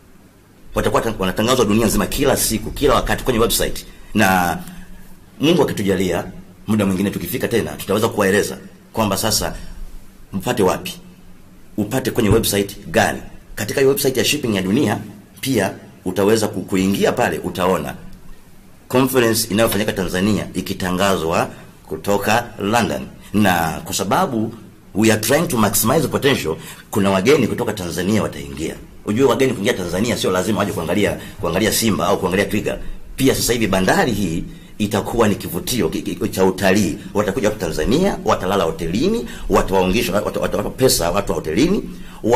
Watakuwa wanatangazwa dunia nzima kila siku, kila wakati kwenye website. Na Mungu akitujalia muda mwingine tukifika tena tutaweza kuwaeleza kwamba sasa mpate wapi, upate kwenye website gani. Katika hiyo website ya shipping ya dunia pia utaweza kuingia pale, utaona conference inayofanyika Tanzania ikitangazwa kutoka London. Na kwa sababu we are trying to maximize the potential, kuna wageni kutoka Tanzania wataingia. Ujue wageni kuingia Tanzania sio lazima waje kuangalia kuangalia simba au kuangalia twiga. Pia sasa hivi bandari hii itakuwa ni kivutio cha utalii. Watakuja kwa Tanzania, watalala hotelini, watawaongesha watapata pesa watu wa hotelini,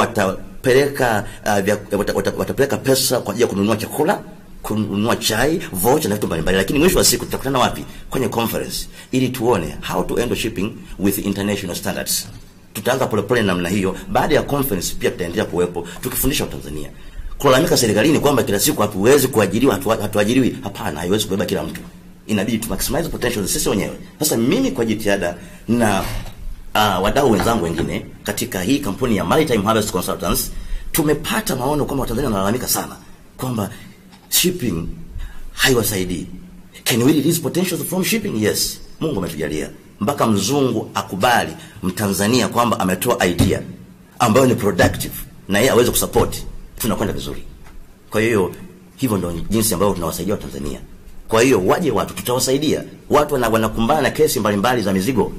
watapeleka uh, watapeleka pesa kwa ajili ya kununua chakula, kununua chai, voucher na vitu mbalimbali. Lakini mwisho wa siku tutakutana wapi? Kwenye conference, ili tuone how to handle shipping with international standards. Tutaanza polepole namna hiyo. Baada ya conference pia tutaendelea kuwepo tukifundisha Tanzania. Kulalamika serikalini kwamba kila siku hatuwezi kuajiriwa, hatuajiriwi, hapana, haiwezi kubeba kila mtu. Inabidi tu maximize potential sisi wenyewe. Sasa mimi kwa jitihada na uh, wadau wenzangu wengine katika hii kampuni ya Maritime Harvest Consultants, tumepata maono kwamba Watanzania wanalalamika sana kwamba shipping haiwasaidii. Can we release potential from shipping? Yes. Mungu ametujalia mpaka mzungu akubali Mtanzania kwamba ametoa idea ambayo ni productive na yeye aweze kusupport. Tunakwenda vizuri. Kwa hiyo hivyo ndio jinsi ambayo tunawasaidia Watanzania. Kwa hiyo waje watu, tutawasaidia. Watu wanakumbana na kesi mbalimbali za mizigo,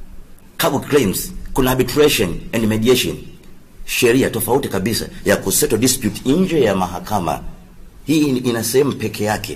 cargo claims, kuna arbitration and mediation, sheria tofauti kabisa ya kusettle dispute nje ya mahakama. Hii ina sehemu peke yake.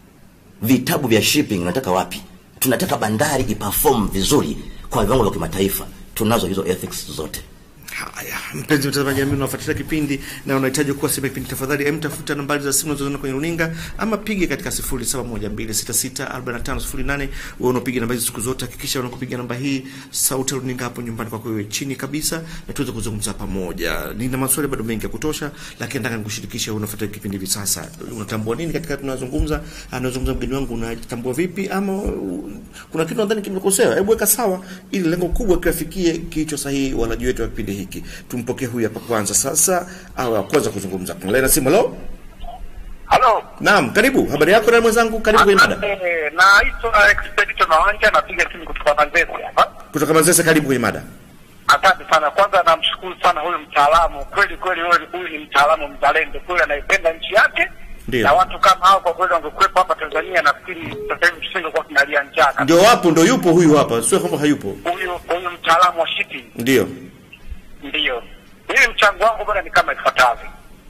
Vitabu vya shipping nataka wapi? Tunataka bandari iperform vizuri kwa viwango vya kimataifa. Tunazo hizo ethics zote. Haya, mpenzi mtazamaji, mimi nafuatilia kipindi na unahitaji kuwa sema kipindi, tafadhali hem tafuta nambari za simu unazoziona kwenye runinga ama pige katika sifuri saba moja mbili sita sita arobaini na tano sifuri nane. Wewe unapiga namba hizi siku zote, hakikisha unakupiga namba hii sauti ya runinga hapo nyumbani kwako wewe chini kabisa, na tuweze kuzungumza pamoja. Nina maswali bado mengi ya kutosha, lakini nataka nikushirikishe wewe unafuatilia kipindi hivi sasa. Unatambua nini katika tunazungumza? Anazungumza mgeni wangu, unatambua vipi ama kuna kitu nadhani kimekosea? Hebu weka sawa ili lengo kubwa kifikie kicho sahihi wanaji wetu wa kipindi hiki. Tumpokee huyu hapa kwanza sasa, au kwanza kuzungumza. Kuna simu. Hello? Hello. Naam, karibu. Habari yako na mwenzangu? Karibu kwenye mada. Eh, naitwa Expeditor Mawanja, napiga simu kutoka Manzese hapa. Kutoka Manzese, karibu kwenye mada. Asante sana. Kwanza namshukuru sana huyu mtaalamu. Kweli kweli huyu ni mtaalamu mzalendo, kweli anayependa nchi yake. Ndiyo. Na watu kama hao kwa kweli wangekuwepo hapa Tanzania, nafikiri sasa hivi tusingekuwa tunalia njaa. Ndio wapo, ndio yupo huyu hapa. Sio kama hayupo. Huyu huyu mtaalamu wa shipping. Ndio. Ndio. Hili mchango wangu bwana ni kama ifuatavyo.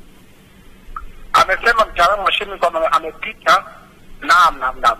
Amesema mtaalamu wa shipping kwamba amepita naam naam naam.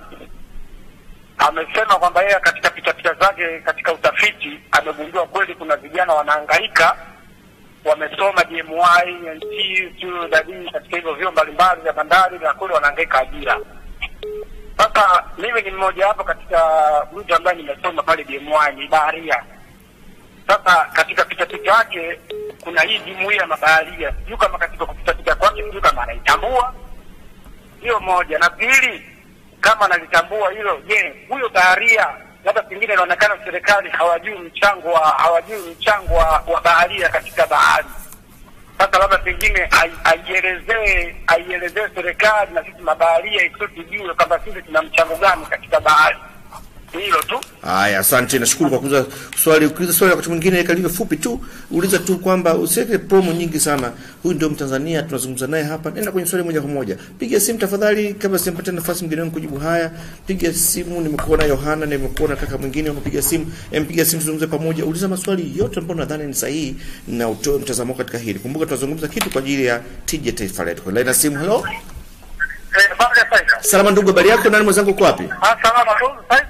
Amesema kwamba yeye katika pitapita zake katika utafiti amegundua kweli kuna vijana wanahangaika, wamesoma D M Y, N T, tu dadini katika hivyo vyuo mbalimbali vya bandari na kule wanahangaika ajira. Sasa mimi ni mmoja hapo katika mtu ambaye nimesoma pale D M Y, ni baharia. Sasa katika pitapita yake kuna hii jumuiya ya mabaharia. Sijui kama katika kupitapita kwake sijui kama anaitambua. Hiyo moja. Na pili, kama analitambua hilo, je, huyo baharia labda pengine inaonekana serikali hawajui mchango wa hawajui mchango wa, wa baharia katika bahari. Sasa labda pengine aielezee aielezee serikali na sisi mabaharia isi tujue kwamba sisi tuna mchango gani katika bahari. Hilo tu. Haya, asante, nashukuru kwa kuuliza swali. Ukiuliza swali wakati mwingine kalivyo fupi tu, uliza tu kwamba usiweke promo nyingi sana. Huyu ndio Mtanzania tunazungumza naye hapa. Nenda kwenye swali moja kwa moja. Piga simu tafadhali, kabla sijampatia nafasi mgeni wangu kujibu haya. Piga simu, nimekuona Yohana, nimekuona kaka mwingine wakupiga simu. Empiga simu tuzungumze pamoja. Uliza maswali yote ambayo nadhani ni sahihi na utoe mtazamo katika hili. Kumbuka tunazungumza kitu kwa ajili ya tija taifa letu. Kwa line simu, hello. Eh, baada ya sasa. Salama ndugu, habari yako? Nani mwenzangu uko wapi? Ah, salama tu. Sasa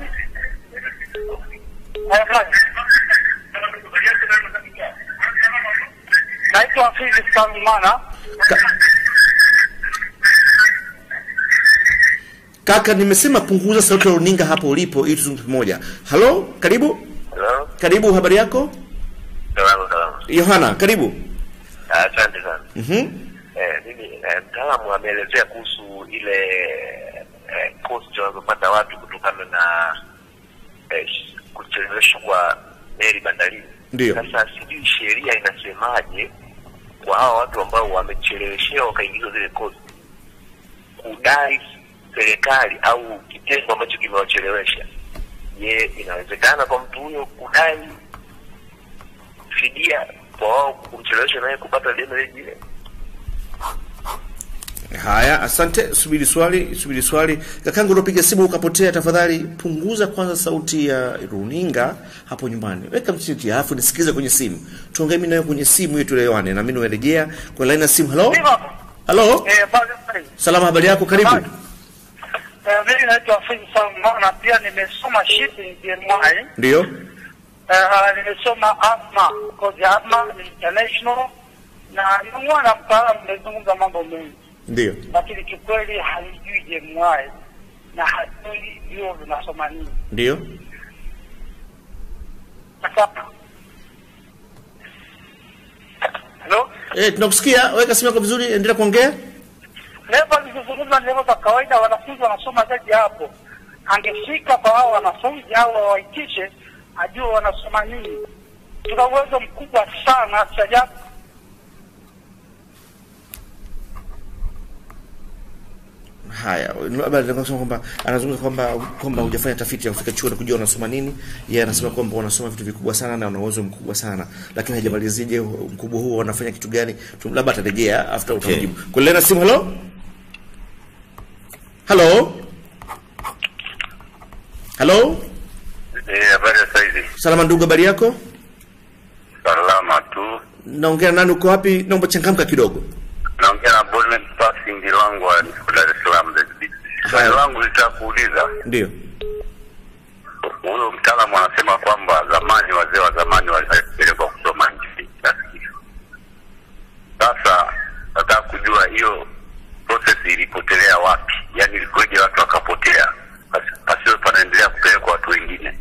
naitwa Fizi Salmana. Ka Kaka, nimesema punguza sauti ya runinga hapo ulipo ili tuzungumze pamoja. Hello, karibu. Hello. Karibu, habari yako? Salama salama. Yohana, karibu. Asante sana. Mhm. Eh, mimi eh, mtaalamu ameelezea kuhusu ile eh, cost wanazopata watu kutokana na eh, kucheleweshwa kwa meli bandarini. Ndio. Sasa sijui sheria inasemaje kwa hao watu ambao wamecheleweshewa wakaingizwa zile cost, kudai serikali au kitengo ambacho kimewachelewesha. Je, inawezekana kwa mtu huyo kudai fidia kwa wao kumchelewesha naye kupata deni lile? Haya, asante. Subiri swali, subiri swali. Kakangu unapiga simu ukapotea, tafadhali punguza kwanza sauti ya runinga hapo nyumbani. Weka msiti alafu nisikize kwenye simu. Tuongee mimi nawe kwenye simu yetu lewane na mimi nimerejea kwa line ya simu. Hello? Hello? Eh, baada Salama, habari yako? Karibu. Eh, mimi naitwa Fizi Salmana, pia nimesoma shipping D M I. Ndio. Eh, nimesoma asma, kozi asma international na ni mwana mtaalamu, nimezungumza mambo mengi. Ndio. Lakini kikweli halijui D M I na hajui hiyo vinasoma nini. Ndio. Sasa hello? Eh, tunakusikia. Weka simu yako vizuri, endelea kuongea. Leo nikizungumza ndio kwa kawaida wanafunzi wanasoma zaidi hapo. Angefika kwa hao wanafunzi hao waitishe ajue wanasoma nini. Tuna uwezo mkubwa sana sasa. Haya, labda tunasema kwamba anazungumza kwamba kwamba hujafanya tafiti ya kufika chuo na kujua wanasoma nini. Yeye anasema kwamba wanasoma vitu vikubwa sana na wana uwezo mkubwa sana, lakini hajamalizije mkubwa huo wanafanya kitu gani. Labda atarejea after Okay. utajibu. Kwa lena simu, hello? Hello? Hello? Eh, habari ya saizi? Salama ndugu, habari yako? Salama tu. Naongea nani, uko wapi? Naomba changamka kidogo. Naongea na Bonnet Passing langu wa Dar es Salaam zaidi. Swali langu litakuuliza. Ndio. Huyo mtaalamu anasema kwamba zamani wazee wa zamani walipelekwa kusoma nje. Sasa nataka kujua hiyo process ilipotelea wapi? Yaani ilikoje watu wakapotea? Pasio panaendelea kupelekwa watu wengine.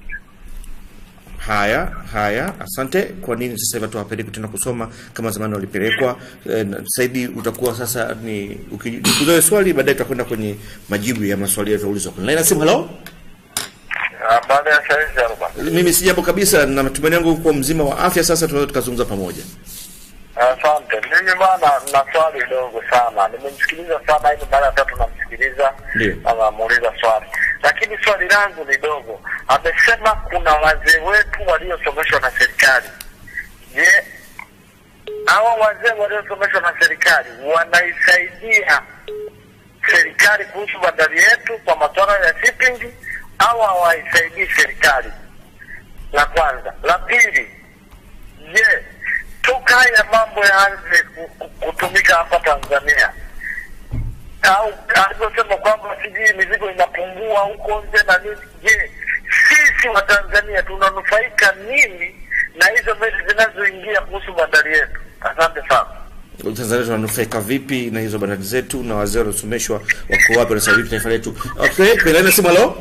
Haya, haya, asante. Kwa nini sasa hivi watu hawapeleki tena kusoma kama zamani walipelekwa? E, Saidi utakuwa sasa ni ukikuzoea swali baadaye tutakwenda kwenye majibu ya maswali yaliyoulizwa. Kwa line simu, hello? Baada ya saizi aroba. Mimi si jambo kabisa, na matumaini yangu kwa mzima wa afya. Sasa tunaweza tukazungumza pamoja. Asante. Mimi bwana na swali dogo sana. Nimemsikiliza sana hivi mara tatu namsikiliza. Ndio. Anamuuliza swali. Lakini swali langu ni dogo. Amesema kuna wazee wetu waliosomeshwa na serikali. Je, hao wazee waliosomeshwa na serikali wanaisaidia serikali kuhusu bandari yetu kwa masuala ya shipping au hawaisaidii serikali? La kwanza. La pili, je, toka haya mambo yaanze kutumika hapa Tanzania au alivyosema kwamba sijui mizigo inapungua huko nje na nini, je, sisi wa Tanzania tunanufaika nini na hizo meli zinazoingia kuhusu bandari yetu? Asante sana. Tanzania tunanufaika vipi na hizo bandari zetu, na wazee waliosomeshwa wako wapi na sasa hivi taifa letu? Okay, kwa line simu, hello?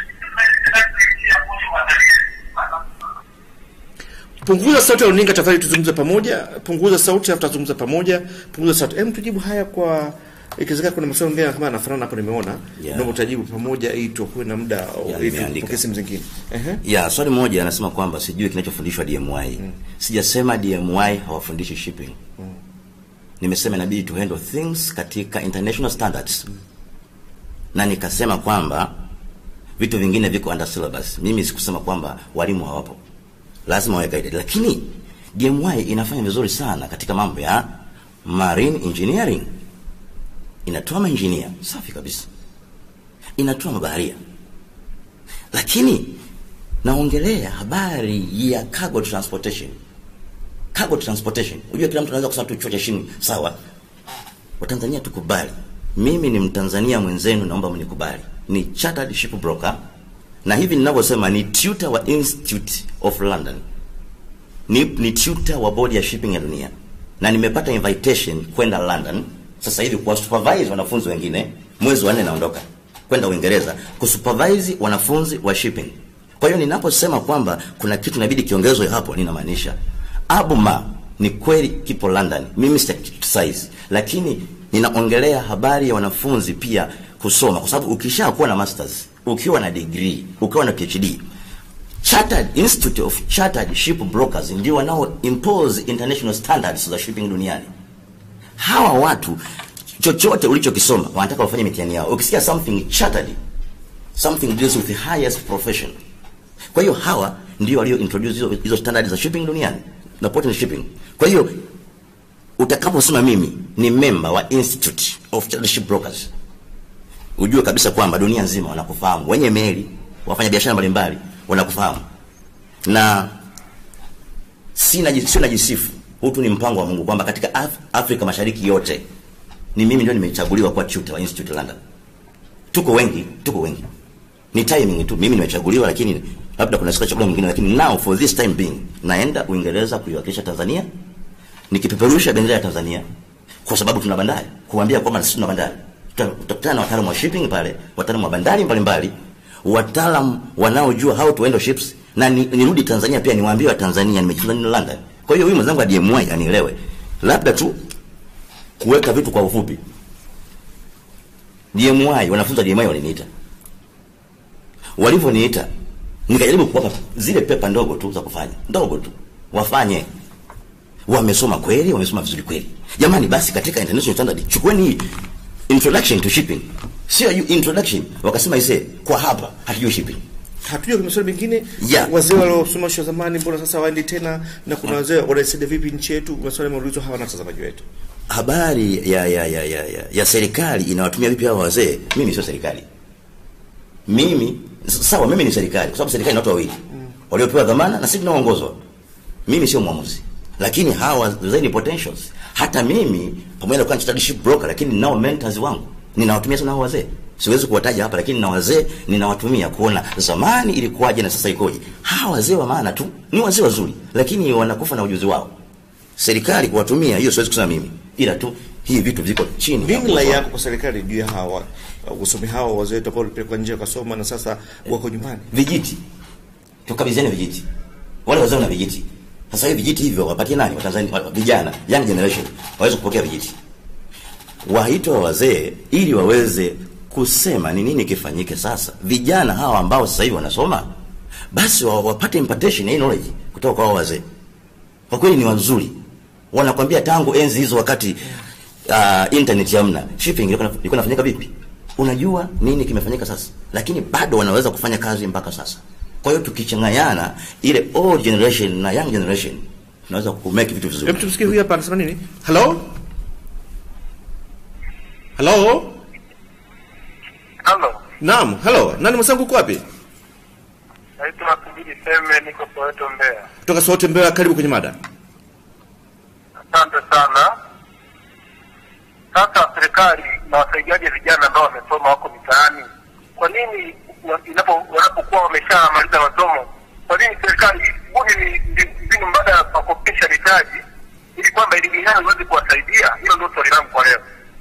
Punguza sauti ya runinga tafadhali, tuzungumze pamoja. Punguza sauti afu tuzungumze pamoja. Punguza sauti. Hem, tujibu haya kwa ikiwezekana. Kuna maswali mengine kama yanafanana hapo nimeona. Yeah. Ndio utajibu pamoja ili tuwe na muda ili tupokee simu zingine. Ehe. Uh-huh. Yeah, swali moja anasema kwamba sijui kinachofundishwa D M I. Mm. Sijasema D M I hawafundishi shipping. Mm. nimesema inabidi to handle things katika international standards. Mm. Na nikasema kwamba vitu vingine viko under syllabus. Mimi sikusema kwamba walimu hawapo. Lazima wawe guided. Lakini D M Y inafanya vizuri sana katika mambo ya marine engineering. Inatoa maengineer safi kabisa. Inatoa mabaharia. Lakini naongelea habari ya cargo transportation. Cargo transportation. Unajua kila mtu anaweza kusema tu chuo cha chini, sawa? Watanzania tukubali. Mimi ni Mtanzania mwenzenu, naomba mnikubali. Ni chartered ship broker. Na hivi ninavyosema ni tutor wa Institute of London. Ni, ni tutor wa bodi ya shipping ya dunia. Na nimepata invitation kwenda London sasa hivi kwa supervise wanafunzi wengine. Mwezi wa nne naondoka kwenda Uingereza kusupervise wanafunzi wa shipping. Kwa hiyo ninaposema kwamba kuna kitu inabidi kiongezwe hapo, ninamaanisha Abuma ni kweli kipo London. Mimi size, lakini ninaongelea habari ya wanafunzi pia kusoma, kwa sababu ukishakuwa na masters, ukiwa na degree, ukiwa na PhD, Chartered Institute of Chartered Ship Brokers ndio wanao impose international standards za shipping duniani. Hawa watu chochote ulichokisoma wanataka wafanye mitihani yao. Ukisikia something chartered, something deals with the highest profession. Kwa hiyo hawa ndio walio introduce hizo, hizo standards za shipping duniani na port and shipping. Kwa hiyo utakaposema mimi ni member wa Institute of Chartered Ship Brokers, ujue kabisa kwamba dunia nzima wanakufahamu. Wenye meli, wafanya biashara mbalimbali wanakufahamu. Na sina sio najisifu. Hutu ni mpango wa Mungu kwamba katika Af Afrika Mashariki yote ni mimi ndio nimechaguliwa kwa tutor wa Institute of London. Tuko wengi, tuko wengi. Ni timing tu. Mimi nimechaguliwa, lakini labda kuna siku chaguliwa mwingine, lakini now for this time being naenda Uingereza kuiwakilisha Tanzania, nikipeperusha bendera ya Tanzania kwa sababu tuna bandari. Kuambia kwamba sisi tuna bandari. Tutakutana na wataalamu wa shipping pale, wataalamu wa bandari mbalimbali, wataalamu wanaojua how to handle ships, na nirudi ni Tanzania pia niwaambie wa Tanzania nimejifunza nini London. Kwa hiyo huyu mwenzangu wa D M Y anielewe. Labda tu kuweka vitu kwa ufupi. D M Y, wanafunza D M Y waliniita. Walivyoniita, nikajaribu kuwapa zile pepa ndogo tu za kufanya. Ndogo tu. Wafanye. Wamesoma kweli, wamesoma vizuri kweli. Jamani, basi katika international standard chukueni introduction to shipping. Sio introduction. Wakasema ise kwa hapa hatujui shipping. Hatujui kwa masuala mengine. Yeah. Wazee waliosoma shule zamani mbona sasa waende tena, na kuna wazee wanasaidia vipi nchi yetu? Masuala maulizo hawa na watazamaji wetu. Habari ya ya ya ya ya, ya serikali inawatumia vipi hao wazee? Mimi sio serikali. Mimi sawa, mimi ni serikali kwa sababu serikali ni watu wawili. Mm. Waliopewa dhamana na sisi tunaongozwa. Mimi sio muamuzi. Lakini hawa wazee ni potentials. Hata mimi pamoja na kuwa chartered ship broker, lakini ninao mentors wangu. Ninawatumia sana hao wazee. Siwezi kuwataja hapa, lakini na wazee ninawatumia kuona zamani ilikuwaje na sasa ikoje. Hawa wazee wa maana tu, ni wazee wazuri, lakini wanakufa na ujuzi wao. Serikali kuwatumia hiyo siwezi kusema mimi. Ila tu hii vitu viko chini. Nini la yako kwa serikali juu ya hawa usomi hawa wazee ambao walipelekwa nje wakasoma na sasa wako nyumbani? Vijiti. Tukabizeni vijiti. Wale wazee wana vijiti. Sasa hivi vijiti hivyo wapatie nani? Watanzania vijana, young generation waweze kupokea vijiti. Waitwa wazee ili waweze kusema ni nini kifanyike sasa. Vijana hawa ambao sasa hivi wanasoma, basi wapate impartation ya knowledge kutoka kwa wazee. Kwa kweli ni wazuri. Wanakuambia tangu enzi hizo wakati uh, internet hamna, shipping ilikuwa inafanyika vipi? Unajua nini kimefanyika sasa? Lakini bado wanaweza kufanya kazi mpaka sasa. Kwa hiyo tukichanganyana ile old generation na young generation, tunaweza kumake vitu vizuri. Hebu tumsikie huyu hapa anasema nini? Hello? Hello? Hello. Naam, hello. Nani msangu uko wapi? Naitwa Kubidi Seme, niko Soweto Mbeya. Kutoka Soweto Mbeya, karibu kwenye mada. Asante sana. Sasa serikali na wasaidiaje vijana ambao wamesoma wako mitaani? Kwa nini inapo wanapokuwa wameshamaliza masomo, kwa nini serikali buni ni mbinu mbadala ya kukopesha mitaji ili kwamba elimu yao iweze kuwasaidia? Hilo ndio swali langu kwa leo.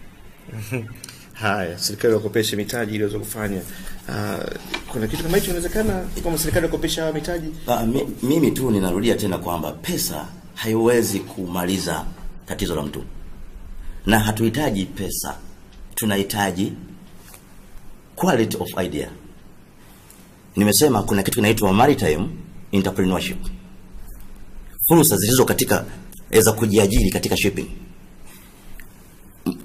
Haya, serikali wakopeshe mitaji ili waweze kufanya. Uh, kuna kitu kama hicho inawezekana kama serikali wakopesha mitaji? Uh, mi, mimi tu ninarudia tena kwamba pesa haiwezi kumaliza tatizo la mtu. Na hatuhitaji pesa. Tunahitaji quality of idea. Nimesema kuna kitu kinaitwa maritime entrepreneurship. Fursa zilizo katika eza kujiajiri katika shipping.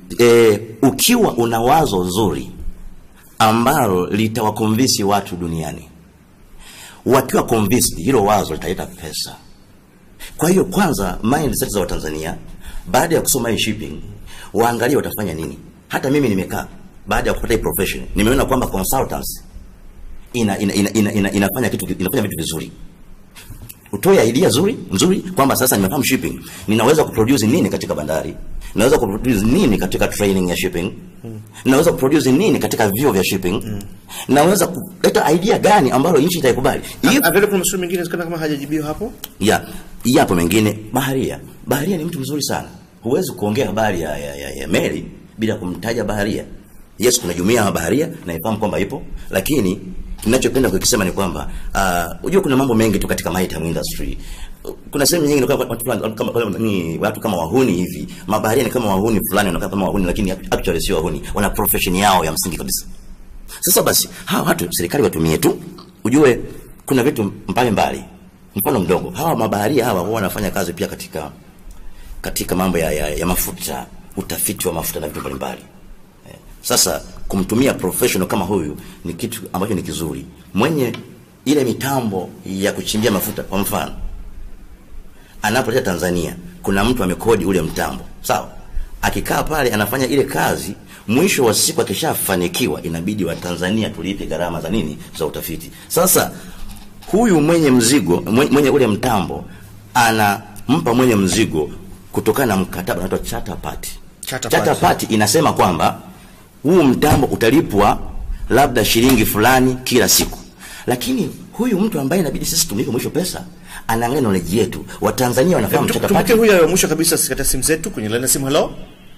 e, ukiwa una wazo zuri ambalo litawakonvinsi watu duniani, wakiwa convinced hilo wazo litaleta pesa. Kwa hiyo kwanza mindset za Watanzania baada ya kusoma hii shipping waangalie watafanya nini. Hata mimi nimekaa baada ya kupata hii profession nimeona kwamba consultants ina, ina, ina, ina, ina inafanya kitu inafanya vitu vizuri. Utoe idea nzuri nzuri kwamba sasa nimefahamu shipping, ninaweza kuproduce nini katika bandari, naweza kuproduce nini katika training ya shipping, hmm. naweza kuproduce nini katika vyuo vya shipping, hmm. naweza kuleta idea gani ambayo nchi itaikubali. Avile kuna maswali mengine sikana kama hajajibiwa hapo? Ya, yapo mengine. Baharia. Baharia ni mtu mzuri sana. Huwezi kuongea habari ya, ya, ya, ya meli bila kumtaja baharia. Yes, kuna jumuiya ya baharia na ifahamu kwamba ipo, lakini ninachopenda kukisema ni kwamba uh, unajua kuna mambo mengi tu katika maritime industry. Kuna sehemu nyingine kama watu kama ni watu kama wahuni hivi. Mabaharia ni kama wahuni fulani, wanakaa kama wahuni lakini actually sio wahuni. Wana profession yao ya msingi kabisa. Sasa basi, hawa watu serikali watumie tu. Ujue kuna vitu mbali mbali. Mfano mdogo, hawa mabaharia hawa huwa wanafanya kazi pia katika katika mambo ya, ya, ya mafuta, utafiti wa mafuta na vitu mbalimbali. Eh, sasa kumtumia professional kama huyu ni kitu ambacho ni kizuri. Mwenye ile mitambo ya kuchimbia mafuta kwa mfano anapoleta Tanzania, kuna mtu amekodi ule mtambo. Sawa? Akikaa pale anafanya ile kazi, mwisho wa siku akishafanikiwa inabidi wa Tanzania tulipe gharama za nini? Za utafiti. Sasa huyu mwenye mzigo, mwenye ule mtambo anampa mwenye mzigo kutokana na mkataba unaitwa charter party. Charter, charter party inasema kwamba huu mtambo utalipwa labda shilingi fulani kila siku. Lakini huyu mtu ambaye inabidi sisi tumlipe mwisho pesa, anaangalia knowledge yetu. Watanzania wanafahamu charter party. Tumke huyu mwisho kabisa sikata simu zetu kwenye line simu. Hello?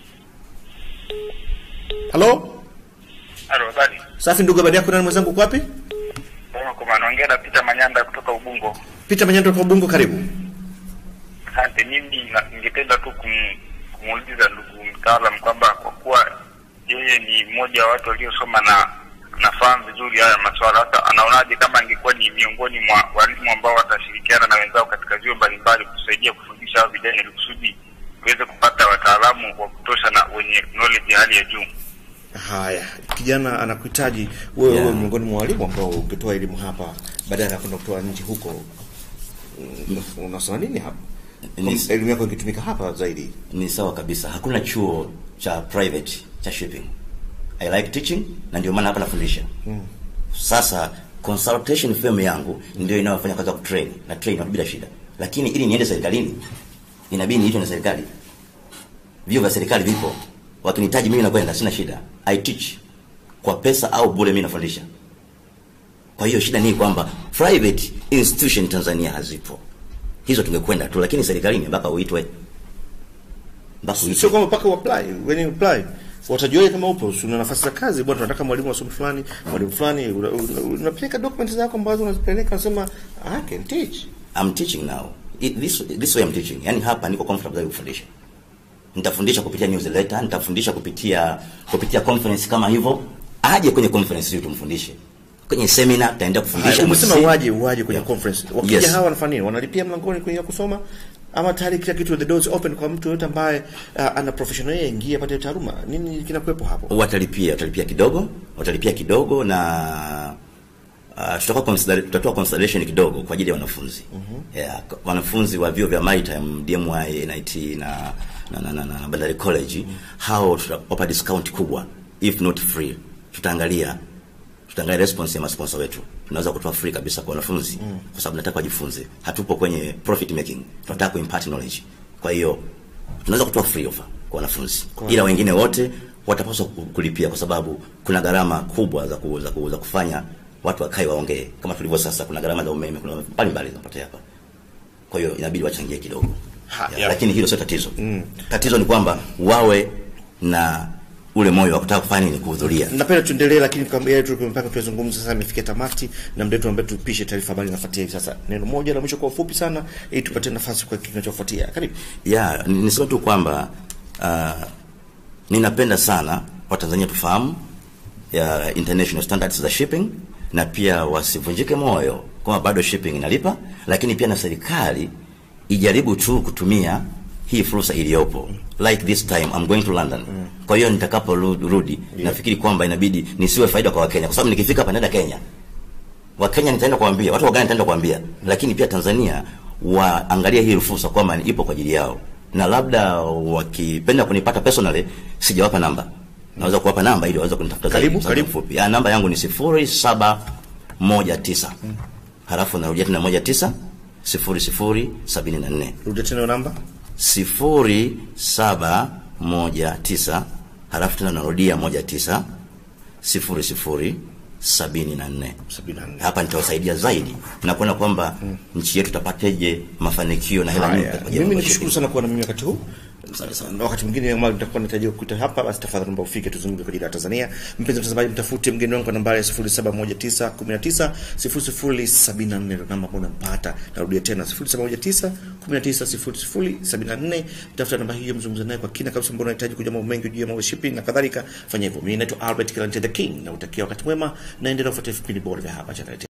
Hello? Halo, bali. Safi ndugu, habari yako na mwenzangu uko wapi? Kwa maana naongea na Peter Manyanda kutoka Ubungo. Peter Manyanda kutoka Ubungo, karibu. Asante. Mimi ningependa tu kumuuliza ndugu mtaalamu kwamba kwa kuwa yeye ni mmoja wa watu waliosoma na nafahamu vizuri haya masuala, hata anaonaje kama angekuwa ni miongoni mwa walimu ambao watashirikiana na wenzao katika vyuo mbalimbali kusaidia kufundisha hao vijana ili kusudi tuweze kupata wataalamu wa kutosha na wenye knowledge ya hali ya juu. Haya, kijana anakuhitaji wewe yeah. Wewe miongoni mwa walimu ambao ukitoa elimu hapa baadaye anakwenda kutoa nje huko, unasema nini hapa? Elimu yako ikitumika hapa zaidi. Ni sawa kabisa. Hakuna chuo cha private cha shipping. I like teaching na ndio maana hapa nafundisha. Hmm. Sasa consultation firm yangu ndio inayofanya kazi ya kutrain na train bila shida. Lakini ili niende serikalini inabidi niitwe na serikali. Vyuo vya serikali vipo. Wakinihitaji mimi nakwenda, sina shida. I teach kwa pesa au bure, mimi nafundisha. Kwa hiyo shida ni kwamba private institution Tanzania hazipo. Hizo tungekwenda tu, lakini serikalini mpaka uitwe. Mpaka sio kama mpaka apply, when you apply watajua kama upo una nafasi za kazi, bwana tunataka mwalimu wa somo fulani, mwalimu fulani, unapeleka documents zako ambazo unazipeleka unasema I can teach. I'm teaching now. It, this this way I'm teaching. Yaani hapa niko comfortable kufundisha. Nitafundisha kupitia newsletter, nitafundisha kupitia kupitia conference kama hivyo. Aje kwenye conference hiyo tumfundishe. Kwenye seminar taenda kufundisha. Umesema waje waje kwenye yeah. conference. Wakija yes. hawa wanafanya nini? Wanalipia mlangoni kwenye kusoma ama tayari kila kitu the doors open kwa mtu yote ambaye uh, ana professional yeye ingia apate taaluma? Nini kinakuepo hapo? Watalipia, watalipia kidogo, watalipia kidogo na uh, tutakuwa consider tutatoa consideration kidogo kwa ajili ya wanafunzi. Uh-huh. Yeah, wanafunzi wa vyuo vya maritime, D M I, N I T na na na, na, na Bandari College, mm. hao tutawapa discount kubwa if not free. Tutaangalia tutaangalia response ya sponsor wetu. Tunaweza kutoa free kabisa kwa wanafunzi mm. kwa sababu nataka wajifunze. Hatupo kwenye profit making. Tunataka kuimpart knowledge. Kwa hiyo tunaweza kutoa free offer kwa wanafunzi. Kwa ila wengine wote watapaswa kulipia kwa sababu kuna gharama kubwa za kuuza kuuza kufanya watu wakae waongee. Kama tulivyo sasa kuna gharama za umeme, kuna mbali mbali zinapotea hapa. Kwa hiyo inabidi wachangie kidogo. Ha, ya, lakini hilo sio tatizo. Mm. Tatizo ni kwamba wawe na ule moyo wa kutaka kufanya nini, kuhudhuria. Napenda tuendelee, lakini kama yetu mpaka tuzungumze sasa imefikia tamati na mdetu ambaye tupishe taarifa habari inafuatia hivi sasa. Neno moja la mwisho kwa ufupi sana ili tupate nafasi kwa kinachofuatia. Karibu. Yeah, nisema tu kwamba uh, ninapenda sana Watanzania tufahamu ya international standards za shipping na pia wasivunjike moyo kama bado shipping inalipa, lakini pia na serikali ijaribu tu kutumia hii fursa iliyopo. Like this time I'm going to London. Mm. Kwa hiyo nitakapo rudi, yeah. nafikiri kwamba inabidi nisiwe faida kwa Wakenya, kwa sababu nikifika hapa naenda Kenya. Wakenya nitaenda kuambia, watu wa Ghana nitaenda kuambia, lakini pia Tanzania waangalia hii fursa kwamba ipo kwa ajili yao. Na labda wakipenda kunipata personally, sijawapa namba. Naweza kuwapa namba ili waweze kunitafuta zaidi. Karibu, karibu fupi. Ya namba yangu ni sifuri saba moja tisa. Mm. Halafu narudia tena moja tisa sifuri sifuri sabini na nne. Rudia tena namba sifuri saba moja tisa. Halafu tena narudia moja tisa sifuri sifuri sabini na nne. Hapa nitawasaidia zaidi na kuona kwamba mm. nchi yetu tapateje mafanikio na hela nyingi. Mimi nikushukuru sana kuwa na mimi wakati huu. Asante sana. Wakati mwingine kama nitakuwa nahitaji kukuta hapa, basi tafadhali naomba ufike tuzungumze kwa ajili ya Tanzania. Mpenzi mtazamaji, mtafute mgeni wangu kwa nambari sifuri saba moja tisa kumi na tisa sifuri sifuri sabini na nne, namba ambayo unampata. Narudia tena sifuri saba moja tisa kumi na tisa sifuri sifuri sabini na nne. Tafuta namba hiyo, mzungumze naye kwa kina kabisa, mbona unahitaji kujua mambo mengi juu ya mambo shipping na kadhalika. Fanya hivyo. Mimi naitwa Albert Kilante the King, na utakia wakati mwema na endelea kufuatilia vipindi bora vya hapa Channel ten.